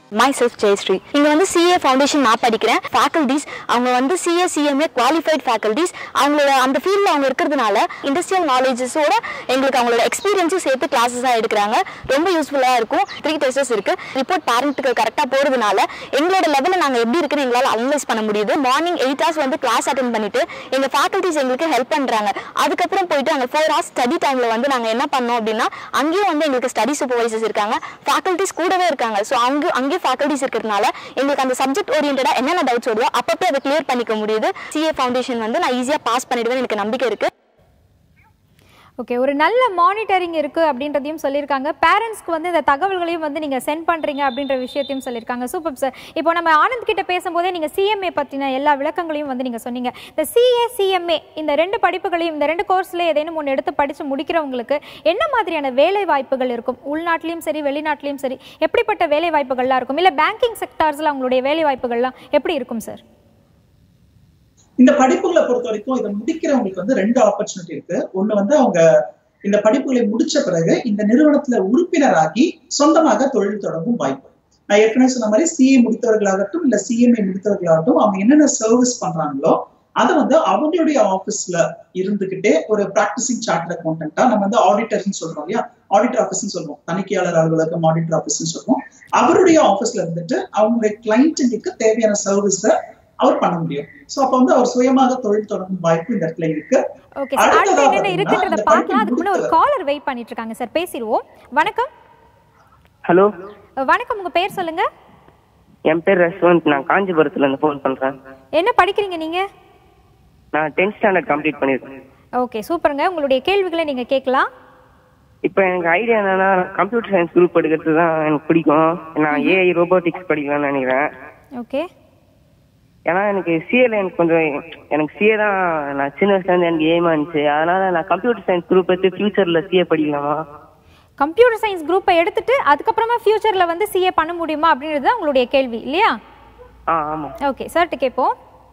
myself ஜெயஸ்ரீ. இங்க வந்து CA ஃபவுண்டேஷன் நான் படிக்கிறேன். ஃபேக்கல்டிஸ் அவங்க வந்து CA CMA குவாலிஃபைட் ஃபேக்கல்டிஸ். அவங்களோட அந்த ஃபீல்ட்ல அவங்க இருக்கிறதுனால இண்டஸ்ட்ரியல் நாலேஜஸோட எங்களுக்கு அவங்களோட எக்ஸ்பீரியன்ஸும் சேர்த்து கிளாஸஸாக எடுக்கிறாங்க. ரொம்ப யூஸ்ஃபுல்லாக இருக்கும். 3 டெஸ்டஸ் இருக்கு. ரிப்போர்ட் பேரண்ட்டுக்கு கரெக்டாக போகிறதுனால எங்களோட லெவலில் நாங்கள் எப்படி இருக்குன்னு எங்களால் அனலைஸ் பண்ண முடியுது. மார்னிங் 8 hours வந்து கிளாஸ் அட்டென்ட் பண்ணிட்டு எங்கள் ஃபேக்கல்டிஸ் எங்களுக்கு ஹெல்ப் பண்ணுறாங்க. அதுக்கப்புறம் போயிட்டு அங்கே 4 hours ஸ்டடி டைமில் வந்து நாங்கள் என்ன பண்ணோம் அப்படின்னா அங்கேயும் வந்து எங்களுக்கு ஸ்டடி சூப்பர்வைசர்ஸ் இருக்காங்க, ஃபேக்கல்டிஸ் கூடவே இருக்காங்க. ஸோ அங்கேயும் ஃபேக்கல்டிஸ் இருக்கிறதுனால எங்களுக்கு அந்த சப்ஜெக்ட் ஓரியன்டா என்னென்ன டவுட்ஸ் வருதோ அப்பப்போ அதை கிளியர் பண்ணிக்க முடியுது. CA ஃபவுண்டேஷன் வந்து நான் ஈஸியாக பாஸ் பண்ணிடுவேன் எனக்கு நம்பிக்கை இருக்கு. ஓகே, ஒரு நல்ல மானிட்டரிங் இருக்குது அப்படின்றதையும் சொல்லியிருக்காங்க. பேரண்ட்ஸ்க்கு வந்து இந்த தகவல்களையும் வந்து நீங்கள் சென்ட் பண்ணுறீங்க அப்படின்ற விஷயத்தையும் சொல்லியிருக்காங்க. Super sir. இப்போ நம்ம ஆனந்த் கிட்ட பேசும்போதே நீங்கள் CMA பற்றின எல்லா விளக்கங்களையும் வந்து நீங்கள் சொன்னீங்க. இந்த CA CMA இந்த 2 படிப்புகளையும் இந்த 2 கோர்ஸில் ஏதேனும் ஒன்று எடுத்து படித்து முடிக்கிறவங்களுக்கு என்ன மாதிரியான வேலை வாய்ப்புகள் இருக்கும்? உள்நாட்டிலையும் சரி வெளிநாட்டிலையும் சரி எப்படிப்பட்ட வேலை வாய்ப்புகள்லாம் இருக்கும்? இல்லை பேங்கிங் செக்டார்ஸில் அவங்களுடைய வேலை வாய்ப்புகள்லாம் எப்படி இருக்கும் சார்? இந்த படிப்புகளை பொறுத்த வரைக்கும் இதை முடிக்கிறவங்களுக்கு வந்து 2 ஆப்பர்ச்சுனிட்டி இருக்கு. ஒண்ணு வந்து அவங்க இந்த படிப்புகளை முடிச்ச பிறகு இந்த நிறுவனத்துல உறுப்பினராகி சொந்தமாக தொழில் தொடங்கும் வாய்ப்பு. நான் ஏற்கனவே சொன்ன மாதிரி CA முடித்தவர்களாகட்டும் இல்ல CMA முடித்தவர்களாகட்டும் அவங்க என்னென்ன சர்வீஸ் பண்றாங்களோ அதை வந்து அவங்களுடைய ஆபீஸ்ல இருந்துகிட்டே ஒரு பிராக்டிசிங் சார்ட்டர்ட் அக்கௌண்டன்டா நம்ம வந்து ஆடிட்டர்ஸ் சொல்றோம் இல்லையா, ஆடிட்டர் ஆஃபீஸ்ன்னு சொல்லுவோம், தணிக்கையாளர் அலுவலகம் ஆடிட்டர் ஆஃபீஸ்ன்னு சொல்லுவோம். அவருடைய ஆபீஸ்ல இருந்துட்டு அவங்களுடைய கிளைண்ட்டுக்கு தேவையான சர்வீஸ அவர் பண்ண முடியும். சோ அப்ப வந்து அவர் சுயமாக தொழில் தொடங்கும் வாய்ப்பு இந்த இடத்துல இருக்கு. ஓகே சார், அடுத்து என்னென்ன இருக்குன்றத பார்க்கலாம். அதுக்கு முன்ன ஒரு காலர் வெயிட் பண்ணிட்டு இருக்காங்க சார், பேசிடுவோம். வணக்கம். ஹலோ வணக்கம், உங்க பேர் சொல்லுங்க. என் பேர் ரஸ்வந்த், நான் காஞ்சிபுரத்துல இருந்து ஃபோன் பண்றேன். என்ன படிக்கிறீங்க நீங்க? நான் 10th ஸ்டாண்டர்ட் கம்ப்ளீட் பண்ணிருக்கேன். ஓகே சூப்பருங்க, உங்களுடைய கேள்விகளை நீங்க கேட்கலாம். இப்போ எனக்கு ஐடியா என்னன்னா கம்ப்யூட்டர் சயின்ஸ் குரூப் எடுக்கிறது தான் எனக்கு பிடிக்கும். நான் AI ரோபோட்டிக்ஸ் படிக்கலாம்னு நினைக்கிறேன். ஓகே. ஏன்னா எனக்கு சிஏல எனக்கு சிஏ தான் நான் சின்ன வயசுல இருந்து எனக்கு எய்மா இருந்துச்சு. அதனால நான் கம்ப்யூட்டர் சயின்ஸ் குரூப் எடுத்து ஃபியூச்சர்ல சிஏ படிக்கலாமா? கம்ப்யூட்டர் சயின்ஸ் குரூப்பை எடுத்துட்டு அதுக்கப்புறமா ஃபியூச்சர்ல வந்து சிஏ பண்ண முடியுமா அப்படின்றது தான் உங்களுடைய கேள்வி இல்லையா? ஆமா. ஓகே சார் கேட்போம்.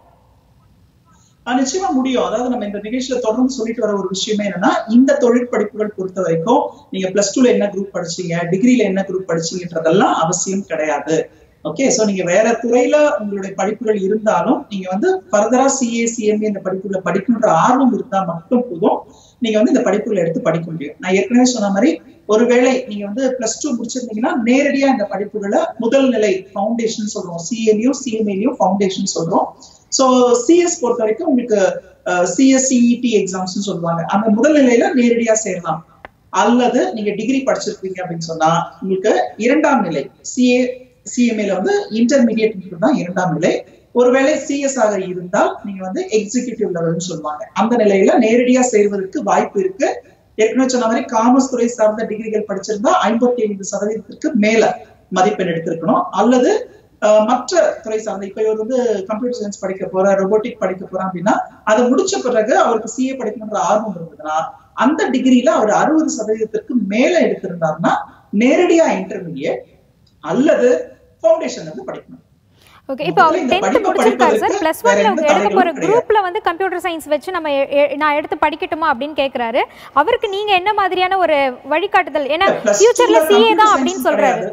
நிச்சயமா முடியும். அதாவது நம்ம இந்த நிகழ்ச்சியில தொடர்ந்து சொல்லிட்டு வர ஒரு விஷயமே என்னன்னா இந்த தொழில் படிப்புகள் பொறுத்த வரைக்கும் நீங்க +2ல என்ன குரூப் படிச்சீங்க, டிகிரில என்ன குரூப் படிச்சீங்கன்றதெல்லாம் அவசியம் கிடையாது. ஓகே, சோ நீங்க வேற துறையில உங்களுடைய படிப்புகள் இருந்தாலும் நீங்க வந்து ஃபர்தரா CA CMA இந்த படிப்புகளை படிக்கணுன்ற ஆர்வம் இருந்தா மட்டும் போதும் நீங்க வந்து இந்த படிப்புகளை எடுத்து படிக்க முடியும். நான் ஏற்கனவே சொன்ன மாதிரி ஒருவேளை நீங்க வந்து +2 முடிச்சிருந்தீங்கன்னா நேரடியா இந்த படிப்புகளை முதல் நிலை ஃபவுண்டேஷன் சொல்றோம், CAலையும் CMAலையும் ஃபவுண்டேஷன் சொல்றோம். சோ CS பொறுத்த வரைக்கும் உங்களுக்கு CSCET எக்ஸாம்ஸ் சொல்லுவாங்க, அந்த முதல் நிலையில நேரடியா சேரலாம். அல்லது நீங்க டிகிரி படிச்சிருக்கீங்க அப்படின்னு சொன்னா உங்களுக்கு 2ஆம் நிலை CMAல வந்து இன்டர்மீடியட் தான் 2ஆம் நிலை. ஒருவேளை CS ஆக இருந்தால் நீங்க வந்து எக்ஸிகியூட்டிவ் லெவல்னு சொல்லுவாங்க, அந்த நிலையில நேரடியா சேர்வதற்கு வாய்ப்பு இருக்கு. ஏற்கனவே சொன்ன மாதிரி காமர்ஸ் துறை சார்ந்த டிகிரிகள் படிச்சிருந்தா 55% மேல மதிப்பெண் எடுத்திருக்கணும். அல்லது மற்ற துறை சார்ந்த இப்ப இவர் வந்து கம்ப்யூட்டர் சயின்ஸ் படிக்க போற, ரோபோட்டிக் படிக்க போறான் அப்படின்னா அதை முடிச்ச பிறகு அவருக்கு CA படிக்கணும்ன்ற ஆர்வம் இருந்ததுன்னா அந்த டிகிரியில அவர் 60% மேல எடுத்திருந்தாருன்னா நேரடியா இன்டர்மீடியட் அல்லது ஃபவுண்டேஷன் வந்து படிக்கணும். ஓகே, இப்போ 10th முடிச்சிருக்காரு சார், +1ல உங்க எடுக்க போற குரூப்ல வந்து கம்ப்யூட்டர் சயின்ஸ் வச்சு நான் எடுத்து படிக்கட்டுமா அப்படின்னு கேக்குறாரு. அவருக்கு நீங்க என்ன மாதிரியான ஒரு வழிகாட்டுதல்? ஏன்னா ஃபியூச்சர்ல CA தான் அப்படின்னு சொல்றாரு.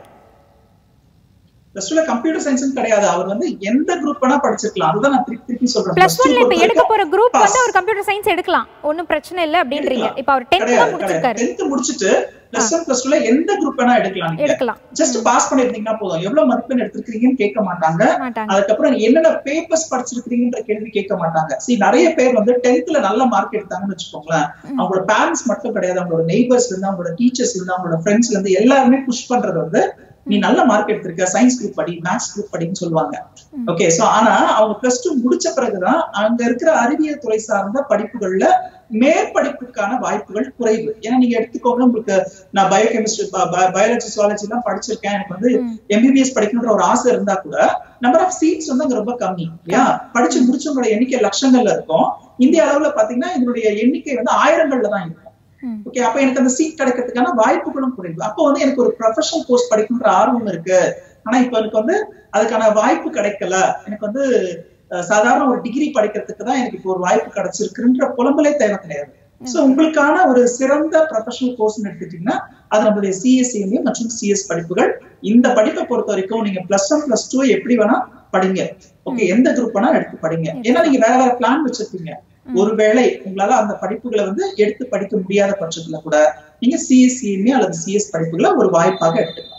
+2ல கம்ப்யூட்டர் சயின்ஸ் கிடையாது, அவர் வந்து எந்த குரூப் வேணா படிச்சிருக்கலாம். அதுதான் நான் திருப்பி சொல்றேன். +1ல இப்ப எடுக்க போற குரூப் வந்து அவர் கம்ப்யூட்டர் சயின்ஸ் எடுக்கலாம், ஒண்ணும் பிரச்சனை இல்ல அப்படின்றீங்க. இப்ப அவர் 10th தான் முடிச்சிருக்காரு. 10th முடிச்சிட்டு +1 +2ல எந்த குரூப் வேணா எடுக்கலாம். ஜஸ்ட் பாஸ் பண்ணிருந்தீங்கன்னா போதும். எவ்வளவு மதிப்பெண் எடுத்திருக்கீங்கன்னு கேட்க மாட்டாங்க. அதுக்கப்புறம் என்னென்ன பேப்பர்ஸ் படிச்சிருக்கீங்கன்ற கேள்வி கேட்க மாட்டாங்க. நிறைய பேர் வந்து 10thல நல்ல மார்க் எடுத்தாங்கன்னு வச்சுக்கோங்களேன், அவங்களோட பேரண்ட்ஸ் மட்டும் கிடையாது, அவங்களோட நெய்பர்ஸ்ல இருந்து, அவங்களோட டீச்சர்ஸ்ல இருந்து, அவங்களோட ஃப்ரெண்ட்ஸ்ல இருந்து எல்லாருமே புஷ் பண்றது வந்து நீ நல்ல மார்க் எடுத்திருக்க, சயின்ஸ் குரூப் படி, மேத்ஸ் குரூப் படின்னு சொல்லுவாங்க. ஓகே, சோ ஆனா அவங்க +2 முடிச்ச பிறகுதான் அங்க இருக்கிற அறிவியல் துறை சார்ந்த படிப்புகள்ல மேற்படிப்புக்கான வாய்ப்புகள் குறைவு. ஏன்னா நீங்க எடுத்துக்கோங்க, உங்களுக்கு நான் பயோகெமிஸ்ட்ரி, பயாலஜி, சுவாலஜி எல்லாம் படிச்சிருக்கேன், எனக்கு வந்து MBBS படிக்கணும்ன்ற ஒரு ஆசை இருந்தா கூட நம்பர் ஆஃப் சீட்ஸ் வந்து அங்க ரொம்ப கம்மி இல்லையா? படிச்சு முடிச்சவங்களோட எண்ணிக்கை லட்சங்கள்ல இருக்கும். இந்திய அளவுல பாத்தீங்கன்னா இதனுடைய எண்ணிக்கை வந்து 1000கள்ல தான் இருக்கும். ஓகே, அப்ப எனக்கு அந்த சீட் கிடைக்கிறதுக்கான வாய்ப்புகளும் குறைவு. அப்போ வந்து எனக்கு ஒரு ப்ரொஃபஷனல் கோர்ஸ் படிக்கணும்ன்ற ஆர்வம் இருக்கு, ஆனா இப்ப எனக்கு வந்து அதுக்கான வாய்ப்பு கிடைக்கல, எனக்கு வந்து சாதாரண ஒரு டிகிரி படிக்கிறதுக்கு தான் எனக்கு இப்போ ஒரு வாய்ப்பு கிடைச்சிருக்குன்ற புலம்பலே தேவை கிடையாது. சோ உங்களுக்கான ஒரு சிறந்த ப்ரொஃபஷனல் கோர்ஸ் எடுத்துட்டீங்கன்னா அது நம்மளுடைய சிஎஸ்சிஎம்ஏ மற்றும் சிஎஸ் படிப்புகள். இந்த படிப்பை பொறுத்த வரைக்கும் நீங்க +1 +2 எப்படி வேணா படிங்க. ஓகே, எந்த குரூப் வேணா எடுத்து படிங்க. ஏன்னா நீங்க வேற வேற பிளான் வச்சிருக்கீங்க. ஒருவேளை உங்களால அந்த படிப்புகளை எடுத்து படிக்க முடியாத பட்சத்துல கூட நீங்க சிஎஸ்சிஎம்ஏ அல்லது சிஎஸ் படிப்புகளை ஒரு வாய்ப்பாக எடுத்துக்கலாம்.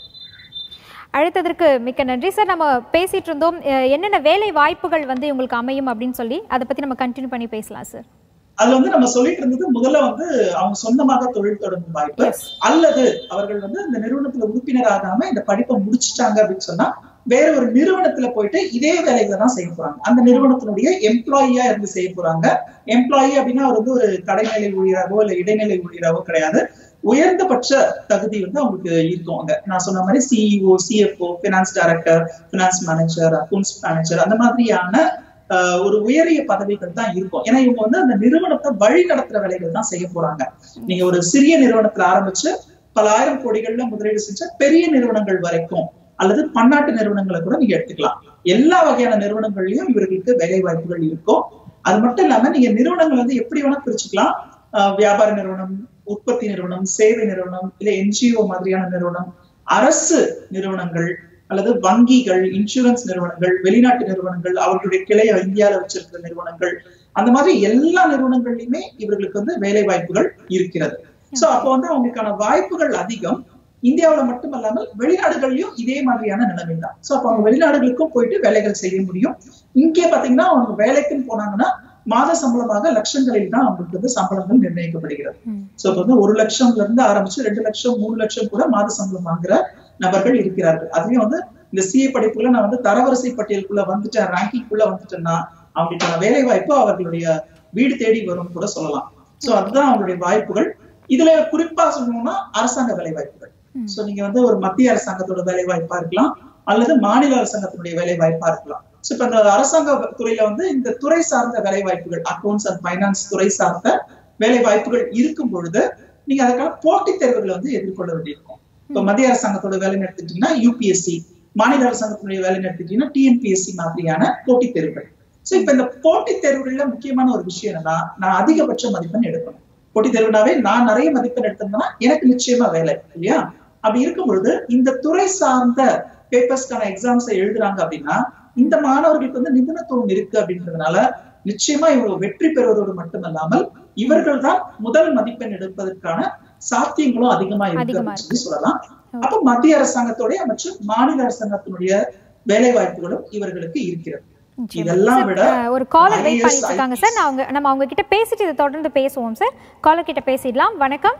அழைத்ததற்கு மிக்க நன்றி சார். நம்ம பேசிட்டு இருந்தோம் என்னென்ன வேலை வாய்ப்புகள் உங்களுக்கு அமையும் அப்படின்னு சொல்லி, அதை பத்தி நம்ம கண்டினியூ பண்ணி பேசலாம் சார். அதுல நம்ம சொல்லிட்டு இருந்தது முதல்ல அவங்க சொந்தமாக தொழில் தொடங்கும் வாய்ப்பு, அல்லது அவர்கள் இந்த நிறுவனத்துல உறுப்பினர் ஆகாம இந்த படிப்பை முடிச்சுட்டாங்க அப்படின்னு சொன்னா வேற ஒரு நிறுவனத்துல போயிட்டு இதே வேலைகளை தான் செய்ய போறாங்க. அந்த நிறுவனத்தினுடைய எம்ப்ளாயியா இருந்து செய்ய போறாங்க. எம்ப்ளாயி அப்படின்னா அவர் ஒரு கடைநிலை ஊழியராகவோ இல்ல இடைநிலை ஊழியராகவோ கிடையாது. உயர்ந்தபட்ச தகுதி அவங்களுக்கு இருக்கும். அங்க நான் சொன்ன மாதிரி CEO, CFO, finance director, finance manager, accounts manager, அந்த மாதிரியான ஒரு உயரிய பதவிகள் தான் இருக்கும். ஏன்னா இவங்க அந்த நிறுவனத்தை வழி நடத்துற வேலைகள் தான் செய்ய போறாங்க. நீங்க ஒரு சிறிய நிறுவனத்துல ஆரம்பிச்சு பல ஆயிரம் கோடிகள்ல முதலீடு செஞ்ச பெரிய நிறுவனங்கள் வரைக்கும் அல்லது பன்னாட்டு நிறுவனங்களை கூட நீங்க எடுத்துக்கலாம். எல்லா வகையான நிறுவனங்கள்லயும் இவர்களுக்கு வேலை வாய்ப்புகள் இருக்கும். அது மட்டும் இல்லாம நீங்க நிறுவனங்கள் எப்படி வேணா பிரிச்சுக்கலாம். வியாபார நிறுவனம், உற்பத்தி நிறுவனம், சேவை நிறுவனம், இல்ல என்ஜிஓ மாதிரியான நிறுவனம், அரசு நிறுவனங்கள் அல்லது வங்கிகள், இன்சூரன்ஸ் நிறுவனங்கள், வெளிநாட்டு நிறுவனங்கள், அவர்களுடைய கிளையை இந்தியாவில வச்சிருக்கிற நிறுவனங்கள், அந்த மாதிரி எல்லா நிறுவனங்கள்லயுமே இவர்களுக்கு வேலை வாய்ப்புகள் இருக்கிறது. சோ அப்போ அவங்களுக்கான வாய்ப்புகள் அதிகம். இந்தியாவில மட்டுமல்லாமல் வெளிநாடுகள்லயும் இதே மாதிரியான நிலைமை தான். சோ அப்ப அவங்க வெளிநாடுகளுக்கும் போயிட்டு வேலைகள் செய்ய முடியும். இங்கே பாத்தீங்கன்னா அவங்க வேலைக்குன்னு போனாங்கன்னா மாத சம்பளமாக லட்சங்களில் தான் அவங்களுக்கு சம்பளங்கள் நிர்ணயிக்கப்படுகிறது. சோ இப்ப 1 லட்சம்ல இருந்து ஆரம்பிச்சு 2 லட்சம் 3 லட்சம் கூட மாத சம்பளம் வாங்குற நபர்கள் இருக்கிறார்கள். அதுலயும் இந்த சிஏ படிப்புல நான் தரவரிசை பட்டியலுக்குள்ள வந்துட்டேன், ரேங்கிங்குள்ள வந்துட்டேன்னா அவங்களுக்கான வேலை வாய்ப்பு அவர்களுடைய வீடு தேடி வரும் கூட சொல்லலாம். சோ அதுதான் அவங்களுடைய வாய்ப்புகள். இதுல குறிப்பா சொல்லணும்னா அரசாங்க வேலை வாய்ப்புகள். சோ நீங்க ஒரு மத்திய அரசாங்கத்தோட வேலை வாய்ப்பா இருக்கலாம் அல்லது மாநில அரசாங்கத்தினுடைய வேலை வாய்ப்பா இருக்கலாம். சோ இப்ப இந்த அரசாங்க துறையில இந்த துறை சார்ந்த வேலை வாய்ப்புகள், அக்கௌண்ட்ஸ் அண்ட் பைனான்ஸ் துறை சார்ந்த வேலை வாய்ப்புகள் இருக்கும் பொழுது நீங்க அதுக்கான போட்டித் தேர்வுகளை எதிர்கொள்ள வேண்டியிருக்கும். இப்ப மத்திய அரசாங்கத்தோட வேலை எடுத்துட்டீங்கன்னா யூபிஎஸ்சி, மாநில அரசாங்கத்தினுடைய வேலை எடுத்துட்டீங்கன்னா டிஎன்பிஎஸ்சி மாதிரியான போட்டித் தேர்வுகள். சோ இப்ப இந்த போட்டித் தேர்வுகள்ல முக்கியமான ஒரு விஷயம் என்னன்னா, நான் அதிகபட்ச மதிப்பெண் எடுக்கணும். போட்டித் தேர்வுனாவே நான் நிறைய மதிப்பெண் எடுத்தேன்னா எனக்கு நிச்சயமா வேலை இல்லையா? அப்படி இருக்கும் பொழுது இந்த துறை சார்ந்த பேப்பர்ஸ்க்கான எக்ஸாம்ஸை எழுதுறாங்க அப்படின்னா இந்த மாணவர்களுக்கு நிபுணத்துவம் இருக்கு அப்படின்றதுனால நிச்சயமா இவங்க வெற்றி பெறுவதோடு மட்டுமல்லாமல் இவர்கள் தான் முதல் மதிப்பெண் எடுப்பதற்கான சாத்தியங்களும் அதிகமா இருக்கு அப்படின்னு சொல்லி சொல்லலாம். அப்ப மத்திய அரசாங்கத்தோட மற்றும் மாநில அரசாங்கத்தினுடைய வேலை வாய்ப்புகளும் இவர்களுக்கு இருக்கிறது. இதெல்லாம் விட ஒரு காலர் வெயிட் பண்ணிட்டு இருக்காங்க சார். நம்ம அவங்க கிட்ட பேசிட்டு இதை தொடர்ந்து பேசுவோம் சார். காலர் கிட்ட பேசிடலாம். வணக்கம்.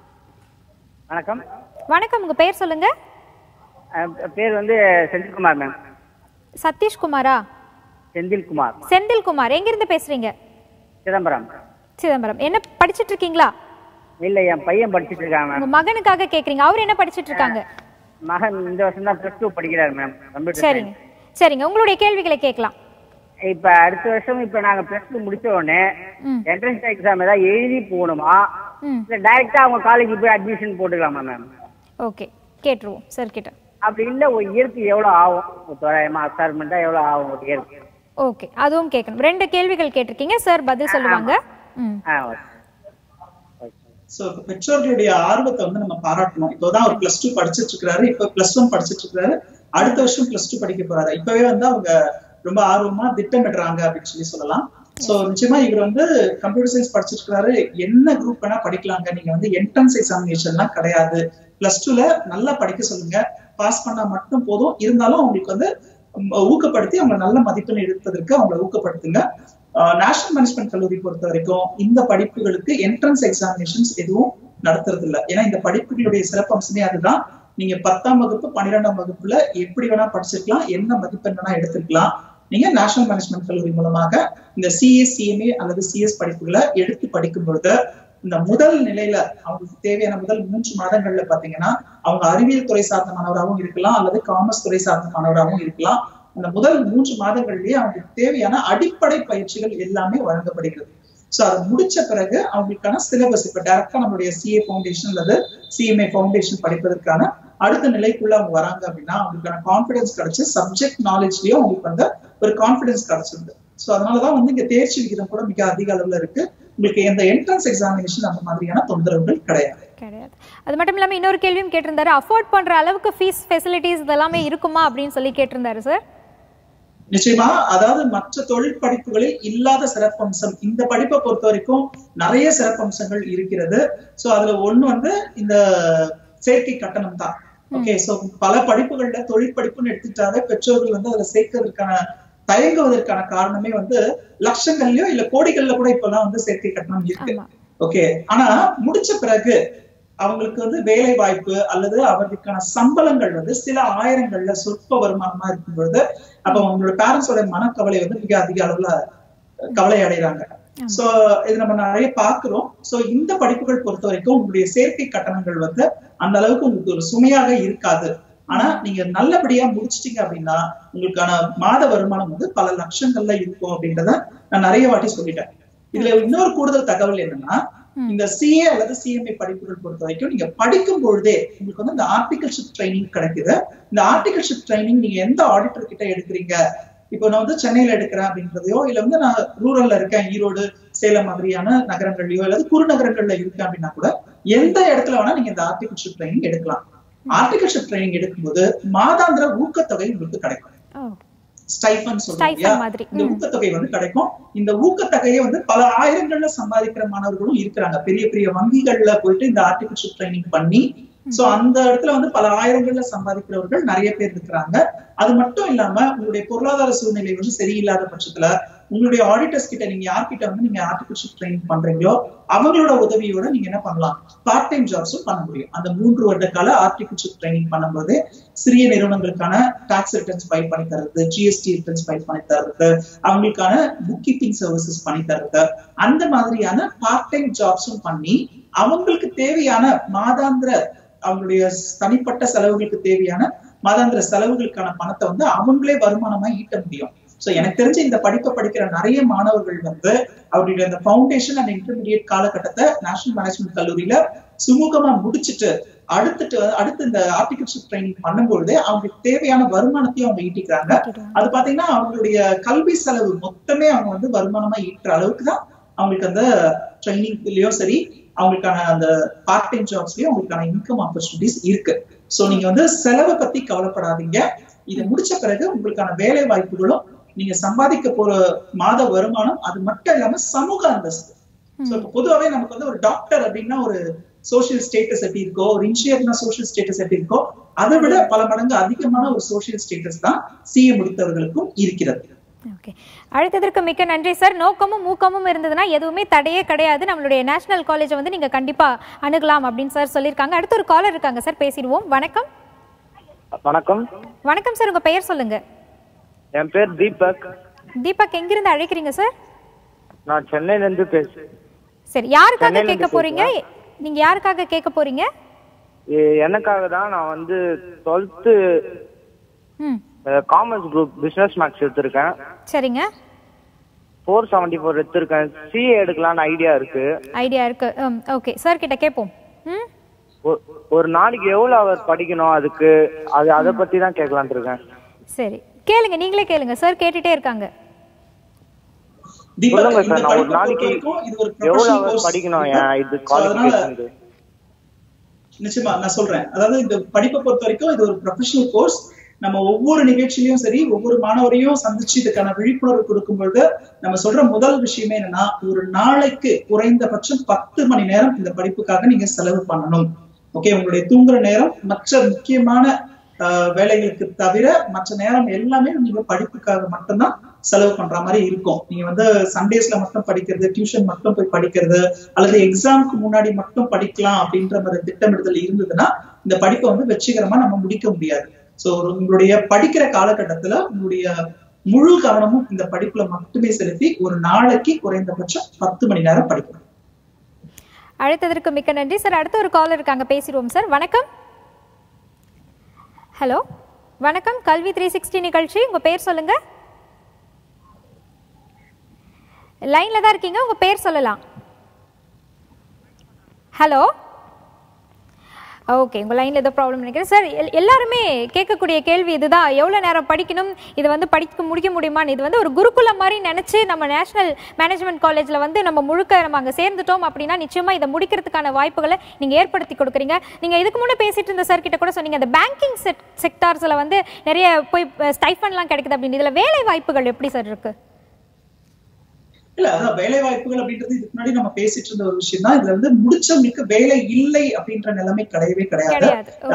வணக்கம். வணக்கம், உங்க பேர் சொல்லுங்க. பேர் செந்தில்குமார் மேம். சதீஷ்குமாரா? செந்தில்குமார். செந்தில்குமார், எங்க இருந்து பேசுறீங்க? சிதம்பரம். சிதம்பரம். என்ன படிச்சிட்டு இருக்கீங்களா? இல்ல, என் பையன் படிச்சிட்டு இருக்காங்க மேம். உங்க மகனுக்காக கேக்குறீங்க. அவர் என்ன படிச்சிட்டு இருக்காங்க? மகன் இந்த வருஷம் தான் +2 படிக்கிறார் மேம். கம்ப்யூட்டர். சரிங்க சரிங்க, உங்களுடைய கேள்விகளை கேட்கலாம். இப்ப அடுத்த வருஷம் நாங்க +2 முடிச்ச உடனே என்ட்ரன்ஸ் எக்ஸாம் ஏதாவது எழுதி போகணுமா இல்ல டைரக்டா அவங்க காலேஜ் போய் அட்மிஷன் போட்டுக்கலாமா மேம்? ஓகே, கேட்டுருவோம் சார் கிட்ட. அப்படி இல்ல ஒரு இயருக்கு எவ்வளவு ஆகும்? தோராயமா அசார்மெண்டா எவ்வளவு ஆகும் ஒரு இயருக்கு? ஓகே, அதுவும் கேட்கணும். 2 கேள்விகள் கேட்டிருக்கீங்க சார், பதில் சொல்லுவாங்க. பெற்றோர்களுடைய ஆர்வத்தை நம்ம பாராட்டணும். இப்போதான் அவர் +2 படிச்சிட்டு இருக்காரு, இப்ப +1 படிச்சிட்டு இருக்காரு, அடுத்த வருஷம் +2 படிக்க போறாரு. இப்பவே அவங்க ரொம்ப ஆர்வமா திட்டமிடுறாங்க அப்படின்னு சொல்லலாம். சோ நிச்சயமா இவர் கம்ப்யூட்டர் சயின்ஸ் படிச்சிட்டு இருக்காரு. என்ன குரூப் வேணா படிக்கலாங்க. நீங்க என்ட்ரன்ஸ் எக்ஸாமினேஷன்லாம் கிடையாது. +2ல நல்லா படிக்க சொல்லுங்க, பாஸ் பண்ணா மட்டும் போதும். இருந்தாலும் அவங்களுக்கு ஊக்கப்படுத்தி அவங்க நல்ல மதிப்பெண் எடுப்பதற்கு அவங்களை ஊக்கப்படுத்துங்க. நேஷனல் மேனேஜ்மெண்ட் கல்லூரி பொறுத்த வரைக்கும் இந்த படிப்புகளுக்கு என்ட்ரன்ஸ் எக்ஸாமினேஷன்ஸ் எதுவும் நடத்துறது இல்லை. ஏன்னா இந்த படிப்புகளுடைய சிறப்பம்சமே அதுதான். நீங்க 10ஆம் வகுப்பு 12ஆம் வகுப்புல எப்படி வேணா படிச்சிருக்கலாம், என்ன மதிப்பெண் வேணா எடுத்துக்கலாம். நீங்க நேஷனல் மேனேஜ்மெண்ட் கல்லூரி மூலமாக இந்த சிஏ, சிஎம்ஏ அல்லது சிஎஸ் படிப்புகளை எடுத்து படிக்கும் பொழுது இந்த முதல் நிலையில அவங்களுக்கு தேவையான முதல் 3 மாதங்கள்ல பாத்தீங்கன்னா அவங்க அறிவியல் துறை சார்ந்த மாணவராகவும் இருக்கலாம் அல்லது காமர்ஸ் துறை சார்ந்த மாணவராகவும் இருக்கலாம். அந்த முதல் 3 மாதங்கள்லயே அவங்களுக்கு தேவையான அடிப்படை பயிற்சிகள் எல்லாமே வழங்கப்படுகிறது. சோ அதை முடிச்ச பிறகு அவங்களுக்கான சிலபஸ் இப்ப டைரக்டா நம்மளுடைய சிஏ ஃபவுண்டேஷன் அல்லது சிஎம்ஏ ஃபவுண்டேஷன் படிப்பதற்கான அடுத்த நிலைக்குள்ள அவங்க வராங்க அப்படின்னா அவங்களுக்கான கான்பிடன்ஸ் கிடைச்சு சப்ஜெக்ட் நாலேஜ்லயும் அவங்களுக்கு ஒரு கான்பிடன்ஸ் கிடைச்சிருக்கு. சோ அதனாலதான் இங்க தேர்ச்சி விகிதம் கூட மிக அதிக அளவுல இருக்கு. உங்களுக்கு எந்த என்ட்ரன்ஸ் எக்ஸாமினேஷன் அந்த மாதிரியான தொந்தரவுகள் கிடையாது. அது மட்டும் இல்லாம இன்னொரு கேள்வியும் கேட்டிருந்தாரு, அஃபோர்ட் பண்ற அளவுக்கு ஃபீஸ் ஃபெசிலிட்டிஸ் இதெல்லாமே இருக்குமா அப்படின்னு சொல்லி கேட்டிருந்தாரு சார். நிச்சயமா, அதாவது மற்ற தொழில் படிப்புகளில் இல்லாத சிறப்பம்சம் இந்த படிப்பை பொறுத்த வரைக்கும் நிறைய சிறப்பம்சங்கள் இருக்கிறது. சோ அதுல ஒண்ணு இந்த சேர்க்கை கட்டணம் தான். ஓகே, சோ பல படிப்புகள்ல தொழில் படிப்புன்னு எடுத்துட்டாவே பெற்றோர்கள் அதுல சேர்க்கிறதுக்கான தயங்குவதற்கான காரணமே லட்சங்கள்லயோ இல்ல கோடிகள்ல கூட இப்பெல்லாம் சேர்க்கை கட்டணம் இருக்கு. ஓகே, ஆனா முடிச்ச பிறகு அவங்களுக்கு வேலை வாய்ப்பு அல்லது அவர்களுக்கான சம்பளங்கள் சில ஆயிரங்கள்ல சொற்ப வருமானமா இருக்கும் பொழுது அப்ப அவங்களோட பேரண்ட்ஸோட மனக்கவலை மிக அதிக அளவுல கவலை அடைகிறாங்க. சோ இது நம்ம நிறைய பாக்குறோம். சோ இந்த படிப்புகள் பொறுத்த வரைக்கும் உங்களுடைய சேர்க்கை கட்டணங்கள் அந்த அளவுக்கு உங்களுக்கு ஒரு சுமையாக இருக்காது. ஆனா நீங்க நல்லபடியா முடிச்சிட்டீங்க அப்படின்னா உங்களுக்கான மாத வருமானம் பல லட்சங்கள்ல இருக்கும் அப்படின்றத நான் நிறைய வாட்டி சொல்லிட்டேன். இதுல இன்னொரு கூடுதல் தகவல் என்னன்னா, இந்த சிஏ அல்லது சிஎம்ஏ படிப்புகள் பொறுத்த வரைக்கும் நீங்க படிக்கும் பொழுதே உங்களுக்கு இந்த ஆர்டிகல்ஷிப் ட்ரைனிங் கிடைக்குது. இந்த ஆர்டிகல்ஷிப் ட்ரைனிங் நீங்க எந்த ஆடிட்டர் கிட்ட எடுக்கிறீங்க, இப்போ நான் சென்னையில எடுக்கிறேன் அப்படின்றதையோ இல்ல நான் ரூரல்ல இருக்கேன், ஈரோடு சேலம் மாதிரியான நகரங்கள்லயோ அல்லது குறுநகரங்கள்ல இருக்கேன் அப்படின்னா கூட எந்த இடத்துல வேணா நீங்க இந்த ஆர்டிகல்ஷிப் ட்ரைனிங் எடுக்கலாம். ஆர்டிகல்ஷிப் ட்ரைனிங் எடுக்கும்போது மாதாந்திர ஊக்கத்தொகை உங்களுக்கு கிடைக்கும். ஸ்டைஃபன் சொல்லுவாங்க, இந்த ஊக்கத்தொகை கிடைக்கும். இந்த ஊக்கத்தொகையை பல ஆயிரங்கள்ல சம்பாதிக்கிற மாணவர்களும் இருக்கிறாங்க. பெரிய பெரிய வங்கிகள்ல போயிட்டு இந்த ஆர்டிகல்ஷிப் ட்ரைனிங் பண்ணி சோ அந்த இடத்துல பல ஆயிரங்கள்ல சம்பாதிக்கிறவர்கள் நிறைய பேர் இருக்கிறாங்க. அது மட்டும் இல்லாம உங்களுடைய பொருளாதார சூழ்நிலை சரியில்லாத பட்சத்துல உங்களுடைய ஆடிட்டர்ஸ் கிட்ட நீங்க யார்கிட்ட நீங்க ஆர்டிகல்ஷிப் ட்ரைனிங் பண்றீங்களோ அவங்களோட உதவியோட நீங்க என்ன பண்ணலாம், பார்ட் டைம் ஜாப்ஸும் பண்ண முடியும். அந்த 3 வருட கால ஆர்டிகல்ஷிப் ட்ரைனிங் பண்ணும்போது சிறிய நிறுவனங்களுக்கான டாக்ஸ் ரிட்டர்ன்ஸ் ஃபைல் பண்ணி தர்றது, ஜிஎஸ்டி ரிட்டர்ன்ஸ் ஃபைல் பண்ணி தர்றது, அவங்களுக்கான புக் கீப்பிங் சர்வீசஸ் பண்ணி தர்றது, அந்த மாதிரியான பார்ட் டைம் ஜாப்ஸும் பண்ணி அவங்களுக்கு தேவையான மாதாந்திர அவங்களுடைய தனிப்பட்ட செலவுகளுக்கு தேவையான மாதாந்திர செலவுகளுக்கான பணத்தை அவங்களே வருமானமா ஈட்ட முடியும். சோ எனக்கு தெரிஞ்ச இந்த படிப்பை படிக்கிற நிறைய மாணவர்கள் அவருடைய அந்த ஃபவுண்டேஷன் அண்ட் இன்டர்மீடியட் காலகட்டத்தை நேஷனல் மேனேஜ்மெண்ட் கல்லூரியில சுமூகமா முடிச்சுட்டு அடுத்து இந்த ஆர்டிகல்ஷிப் ட்ரைனிங் பண்ணும்பொழுது அவங்களுக்கு தேவையான வருமானத்தையும் அவங்க ஈட்டிக்கிறாங்க. அது பாத்தீங்கன்னா அவங்களுடைய கல்வி செலவு மொத்தமே அவங்க வருமானமா ஈட்டுற அளவுக்கு தான் அவங்களுக்கு அந்த ட்ரைனிங்லயும் சரி அவங்களுக்கான அந்த பார்ட் டைம் ஜாப்ஸ்லயும் அவங்களுக்கான இன்கம் ஆப்பர்ச்சுனிட்டிஸ் இருக்கு. சோ நீங்க செலவை பத்தி கவலைப்படாதீங்க. இதை முடிச்ச பிறகு உங்களுக்கான வேலை வாய்ப்புகளும் நீங்க சம்பாதிக்க போற மாத வருமானம் அது மட்டும் இல்லாம சமூக அந்தஸ்து. சோ இப்ப பொதுவாவே நமக்கு ஒரு டாக்டர் அப்படின்னா ஒரு சோசியல் ஸ்டேட்டஸ் எப்படி இருக்கோ, ஒரு இன்ஜினியர்னா சோசியல் ஸ்டேட்டஸ் எப்படி இருக்கோ, அதை விட பல மடங்கு அதிகமான ஒரு சோசியல் ஸ்டேட்டஸ் தான் சிஏ முடித்தவர்களுக்கும் இருக்கிறது. ஓகே, அழைத்ததற்கு மிக்க நன்றி சார். நோக்கமும் ஊக்கமும் இருந்ததுன்னா எதுவுமே தடையே கிடையாது. நம்மளுடைய நேஷனல் காலேஜை நீங்க கண்டிப்பா அணுகலாம் அப்படின்னு சார் சொல்லியிருக்காங்க. அடுத்த ஒரு காலர் இருக்காங்க சார், பேசிடுவோம். வணக்கம். வணக்கம். வணக்கம் சார், உங்க பெயர் சொல்லுங்க. என் பேர் தீபக். தீபக், எங்கிருந்து அழைக்கிறீங்க சார்? நான் சென்னையில இருந்து பேசுறேன். சரி, யாருக்காக கேட்க போறீங்க? நீங்க யாருக்காக கேட்க போறீங்க? எனக்காக தான். நான் 12th commerce group business maths எடுத்திருக்கேன். சரிங்க. 474 எடுத்திருக்கேன். சிஏ எடுக்கலாம்னு ஐடியா இருக்கு. ஓகே, சார் கிட்ட கேட்போம். ஒரு நாளைக்கு எவ்வளவு அவர் படிக்கணும், அதுக்கு அதை பத்தி தான் கேட்கலாம்னு இருக்கேன். சரி, கேளுங்க, நீங்களே கேளுங்க. சார் கேட்டுட்டே இருக்காங்க. சொல்லுங்க சார், நான் ஒரு நாளைக்கு எவ்வளவு அவர் படிக்கணும், இது குவாலிஃபிகேஷன்? நிச்சயமா நான் சொல்றேன். அதாவது இந்த படிப்பை பொறுத்த வரைக்கும் இது ஒரு ப்ரொஃபஷனல் கோர்ஸ். நம்ம ஒவ்வொரு நிகழ்ச்சியிலையும் சரி ஒவ்வொரு மாணவரையும் சந்திச்சு இதுக்கான விழிப்புணர்வு கொடுக்கும் பொழுது நம்ம சொல்ற முதல் விஷயமே என்னன்னா, ஒரு நாளைக்கு குறைந்தபட்சம் 10 மணி நேரம் இந்த படிப்புக்காக நீங்க செலவு பண்ணணும். ஓகே, உங்களுடைய தூங்குற நேரம் மற்ற முக்கியமான வேலைகளுக்கு தவிர மற்ற நேரம் எல்லாமே நீங்க படிப்புக்காக மட்டும்தான் செலவு பண்ற மாதிரி இருக்கும். நீங்க சண்டேஸ்ல மட்டும் படிக்கிறது, டியூஷன் மட்டும் போய் படிக்கிறது, அல்லது எக்ஸாமுக்கு முன்னாடி மட்டும் படிக்கலாம் அப்படின்ற மாதிரி திட்டமிடுதல் இருந்ததுன்னா இந்த படிப்பை வெற்றிகரமா நம்ம முடிக்க முடியாது. சோ உங்களுடைய படிக்கிற காலகட்டத்துல உங்களுடைய முழு கவனமும் இந்த படிப்புல மட்டுமே செலுத்தி ஒரு நாளைக்கு குறைந்தபட்சம் 10 மணி நேரம் படிக்கணும். அழைத்ததற்கு மிக்க நன்றி சார். அடுத்த ஒரு காலர் இருக்காங்க, பேசிடுவோம் சார். வணக்கம். ஹலோ, வணக்கம். கல்வி 360 நிகழ்ச்சி, உங்க பேர் சொல்லுங்க. லைன்ல தான் இருக்கீங்க, உங்க பேர் சொல்லலாம். ஹலோ, ஓகே, உங்கள் லைனில் ஏதோ ப்ராப்ளம் நினைக்கிறேன் சார். எல்லாருமே கேட்கக்கூடிய கேள்வி இதுதான், எவ்வளோ நேரம் படிக்கணும், இது வந்து படிக்க முடிக்க முடியுமான்னு. இது வந்து ஒரு குருகுலம் மாதிரி நினச்சி நம்ம நேஷனல் மேனேஜ்மெண்ட் காலேஜில் வந்து நம்ம முழுக்க நம்ம அங்கே சேர்ந்துட்டோம் அப்படின்னா நிச்சயமாக இதை முடிக்கிறதுக்கான வாய்ப்புகளை நீங்கள் ஏற்படுத்தி கொடுக்குறீங்க. நீங்கள் இதுக்கு முன்னே பேசிட்டு இருந்த சார் கிட்ட கூட சொன்னீங்க, அந்த பேங்கிங் செக்டார்ஸில் வந்து நிறைய போய் ஸ்டைஃபன்லாம் கிடைக்குது அப்படின்னு. இதில் வேலை வாய்ப்புகள் எப்படி சார் இருக்கு? இல்ல, அதான் வேலை வாய்ப்புகள் அப்படின்றது இதுக்கு முன்னாடி நம்ம பேசிட்டு இருந்த ஒரு விஷயம் தான். இதுல வந்து முடிச்சவங்களுக்கு வேலை இல்லை அப்படின்ற நிலைமை கிடையவே கிடையாது.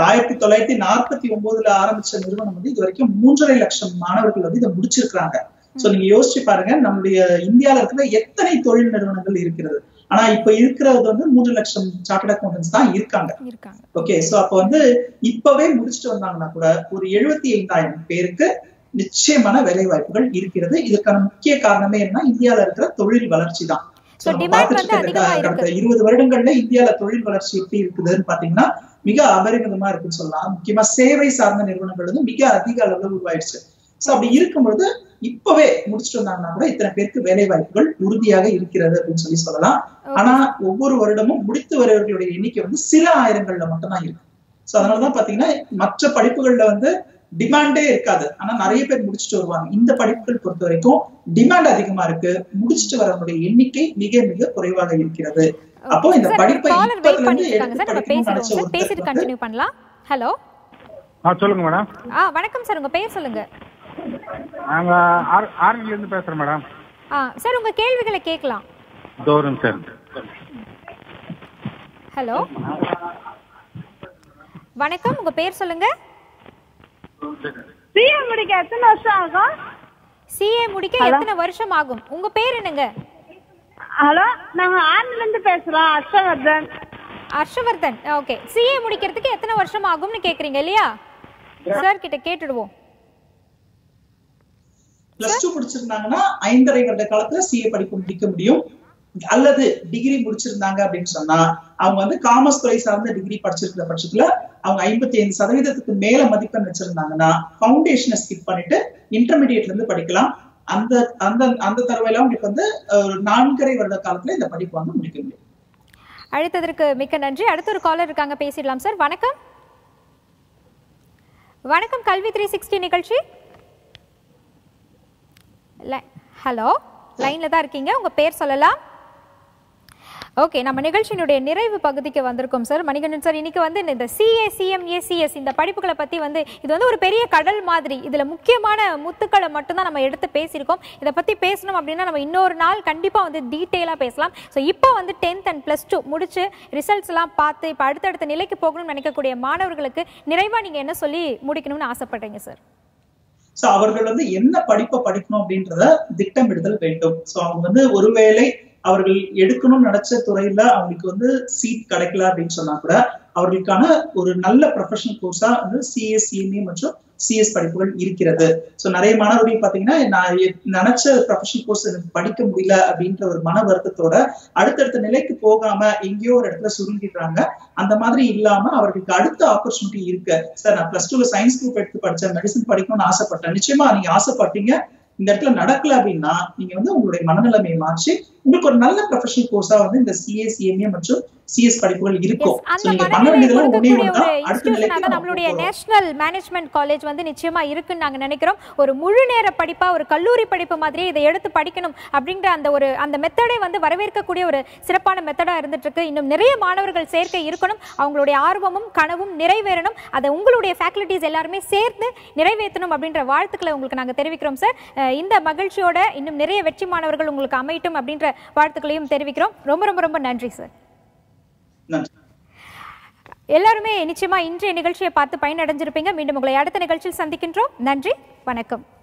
1949 ஆரம்பிச்ச நிறுவனம் வந்து இது வரைக்கும் 3.5 லட்சம் மாணவர்கள் வந்து இதை முடிச்சிருக்காங்க. சோ நீங்க யோசிச்சு பாருங்க, நம்மளுடைய இந்தியால இருக்கிற எத்தனை தொழில் நிறுவனங்கள் இருக்கிறது. ஆனா இப்ப இருக்கிறது வந்து 3 லட்சம் சார்ட்டர்ட் அக்கௌண்டன்ட்ஸ் தான் இருக்காங்க. ஓகே, சோ அப்ப வந்து இப்பவே முடிச்சுட்டு வந்தாங்கன்னா கூட ஒரு 75,000 பேருக்கு நிச்சயமான வேலை வாய்ப்புகள் இருக்கிறது. இதற்கான முக்கிய காரணமே என்ன, இந்தியால இருக்கிற தொழில் வளர்ச்சி தான். கடந்த 20 வருடங்கள்ல இந்தியால தொழில் வளர்ச்சி எப்படி இருக்குதுன்னு பாத்தீங்கன்னா மிக அபரிமிதமா இருக்குன்னு சொல்லலாம். முக்கியமா சேவை சார்ந்த நிறுவனங்கள் வந்து மிக அதிக அளவுல உருவாயிடுச்சு. சோ அப்படி இருக்கும்பொழுது இப்பவே முடிச்சுட்டு வந்தாங்கன்னா கூட இத்தனை பேருக்கு வேலை வாய்ப்புகள் உறுதியாக இருக்கிறது அப்படின்னு சொல்லலாம். ஆனா ஒவ்வொரு வருடமும் முடித்து வருவர்களுடைய எண்ணிக்கை வந்து சில ஆயிரங்கள்ல மட்டும்தான் இருக்கு. சோ அதனாலதான் பாத்தீங்கன்னா மற்ற படிப்புகள்ல வந்து டிமாண்டே இருக்காது, ஆனா நிறைய பேர் முடிச்சுட்டு வருவாங்க. இந்த படிப்புகள் பொறுத்த வரைக்கும் டிமாண்ட் அதிகமா இருக்கு, முடிச்சுட்டு வரக்கூடிய எண்ணிக்கை மிக மிக குறைவாக இருக்கிறது. அப்போ இந்த படிப்பை கண்டினியூ பண்ணலாம். ஹலோ, சொல்லுங்க மேடம். வணக்கம் சார், உங்க பேர் சொல்லுங்க. நாங்க ஆர்மில இருந்து பேசுறோம் மேடம். சார் உங்க கேள்விகளை கேட்கலாம். தோரம் சார். ஹலோ, வணக்கம், உங்க பேர் சொல்லுங்க. சிஏ முடிக்க எத்தனை வருஷம் ஆகும்? சிஏ முடிக்க எத்தனை வருஷம் ஆகும்? உங்க பேர் என்னங்க? ஹலோ, நாங்க ஆர்மில இருந்து பேசுறோம். ஹர்ஷவர்தன். ஹர்ஷவர்தன், ஓகே. சிஏ முடிக்கிறதுக்கு எத்தனை வருஷம் ஆகும்னு கேக்குறீங்க இல்லையா? சார் கிட்ட கேட்டுடுவோம். +2 முடிச்சிருந்தாங்கன்னா 5.5 வருட காலத்துல சிஏ படிப்பு முடிக்க முடியும். அல்லது டிகிரி முடிச்சிருந்தாங்க அப்படின்னு சொன்னா அவங்க வந்து காமர்ஸ் துறை சார்ந்த டிகிரி படிச்சிருக்கிற பட்சத்துல அவங்க 55% மேல மதிப்பெண் வச்சிருந்தாங்கன்னா ஃபவுண்டேஷனை ஸ்கிப் பண்ணிட்டு இன்டர்மீடியட்ல இருந்து படிக்கலாம். அந்த அந்த அந்த தரவையில உங்களுக்கு வந்து 4.5 வருட காலத்துல இந்த படிப்பு வந்து முடிக்க முடியும். அழைத்ததற்கு மிக்க நன்றி. அடுத்த ஒரு காலர் இருக்காங்க, பேசிடலாம் சார். வணக்கம். வணக்கம், கல்வி 360 நிகழ்ச்சி. ஹலோ, லைன்ல தான் இருக்கீங்க, உங்க பேர் சொல்லலாம். ஓகே, நம்ம நிகழ்ச்சியினுடைய நிறைவு பகுதிக்கு வந்திருக்கோம் சார். மணிகண்டன் சார், இன்னைக்கு வந்து இந்த சிஏ, சிஎம்ஏ, சிஎஸ் இந்த படிப்புகளை பத்தி வந்து இது வந்து ஒரு பெரிய கடல் மாதிரி. இதுல முக்கியமான முத்துக்களை மட்டும்தான் நம்ம எடுத்து பேசியிருக்கோம். இதை பத்தி பேசணும் அப்படின்னா நம்ம இன்னொரு நாள் கண்டிப்பா வந்து டீட்டெயிலா பேசலாம். ஸோ இப்போ வந்து 10th and +2 முடிச்சு ரிசல்ட்ஸ் எல்லாம் பார்த்து இப்போ அடுத்தடுத்த நிலைக்கு போகணும்னு நினைக்கக்கூடிய மாணவர்களுக்கு நிறைவா நீங்க என்ன சொல்லி முடிக்கணும்னு ஆசைப்படுறீங்க சார்? சோ அவர்கள் வந்து என்ன படிப்பை படிக்கணும் அப்படின்றத திட்டமிடுதல் வேண்டும். சோ அவங்க வந்து ஒருவேளை அவர்கள் எடுக்கணும்னு நினைச்ச துறையில அவங்களுக்கு வந்து சீட் கிடைக்கல அப்படின்னு சொன்னா கூட அவர்களுக்கான ஒரு நல்ல ப்ரொஃபஷனல் கோர்ஸா வந்து சிஎஸ், சிஎம்ஏ மற்றும் சிஎஸ் படிப்புகள் இருக்கிறது. சோ நிறைய மாணவர்கள் பாத்தீங்கன்னா நான் நினைச்ச ப்ரொஃபஷனல் கோர்ஸ் எனக்கு படிக்க முடியல அப்படின்ற ஒரு மன வருத்தத்தோட அடுத்தடுத்த நிலைக்கு போகாம எங்கேயோ ஒரு இடத்துல சுருங்கிடுறாங்க. அந்த மாதிரி இல்லாம அவர்களுக்கு அடுத்த ஆப்பர்ச்சுனிட்டி இருக்கு. சார் நான் +2ல சயின்ஸ் குரூப் எடுத்து படிச்சேன், மெடிசன் படிக்கணும்னு ஆசைப்பட்டேன். நிச்சயமா நீங்க ஆசைப்பட்டீங்க, இந்த இடத்துல நடக்கல அப்படின்னா நீங்க வந்து உங்களுடைய மனநிலைமையை மாற்றி உங்களுக்கு ஒரு நல்ல ப்ரொஃபஷனல் கோர்ஸா வந்து இந்த சிஏ, சிஎம்ஏ மற்றும் சிஎஸ் படிப்புகள் இருக்கும். நம்மளுடைய நேஷனல் மேனேஜ்மெண்ட் காலேஜ் வந்து நிச்சயமா இருக்குன்னு நாங்க நினைக்கிறோம். ஒரு முழு நேர படிப்பா, ஒரு கல்லூரி படிப்பு மாதிரி இதை எடுத்து படிக்கணும் அப்படிங்கிற அந்த மெத்தடே வந்து வரவேற்கக்கூடிய ஒரு சிறப்பான மெத்தடா இருந்துட்டு இருக்கு. இன்னும் நிறைய மாணவர்கள் சேர்க்கை இருக்கணும், அவங்களுடைய ஆர்வமும் கனவும் நிறைவேறணும். அதை உங்களுடைய ஃபேக்கல்டிஸ் எல்லாருமே சேர்ந்து நிறைவேற்றணும் அப்படின்ற வாழ்த்துக்களை உங்களுக்கு நாங்க தெரிவிக்கிறோம் சார். இந்த மகிழ்ச்சியோட இன்னும் நிறைய வெற்றி மாணவர்கள் உங்களுக்கு அமையட்டும் அப்படின்ற வாழ்த்துக்களையும் தெரிவிக்கிறோம். ரொம்ப ரொம்ப ரொம்ப நன்றி சார். எல்லாருமே நிச்சயமா இன்றைய நிகழ்ச்சியை பார்த்து பயனடைஞ்சிருப்பீங்க. மீண்டும் உங்களை அடுத்த நிகழ்ச்சியில் சந்திக்கின்றோம். நன்றி, வணக்கம்.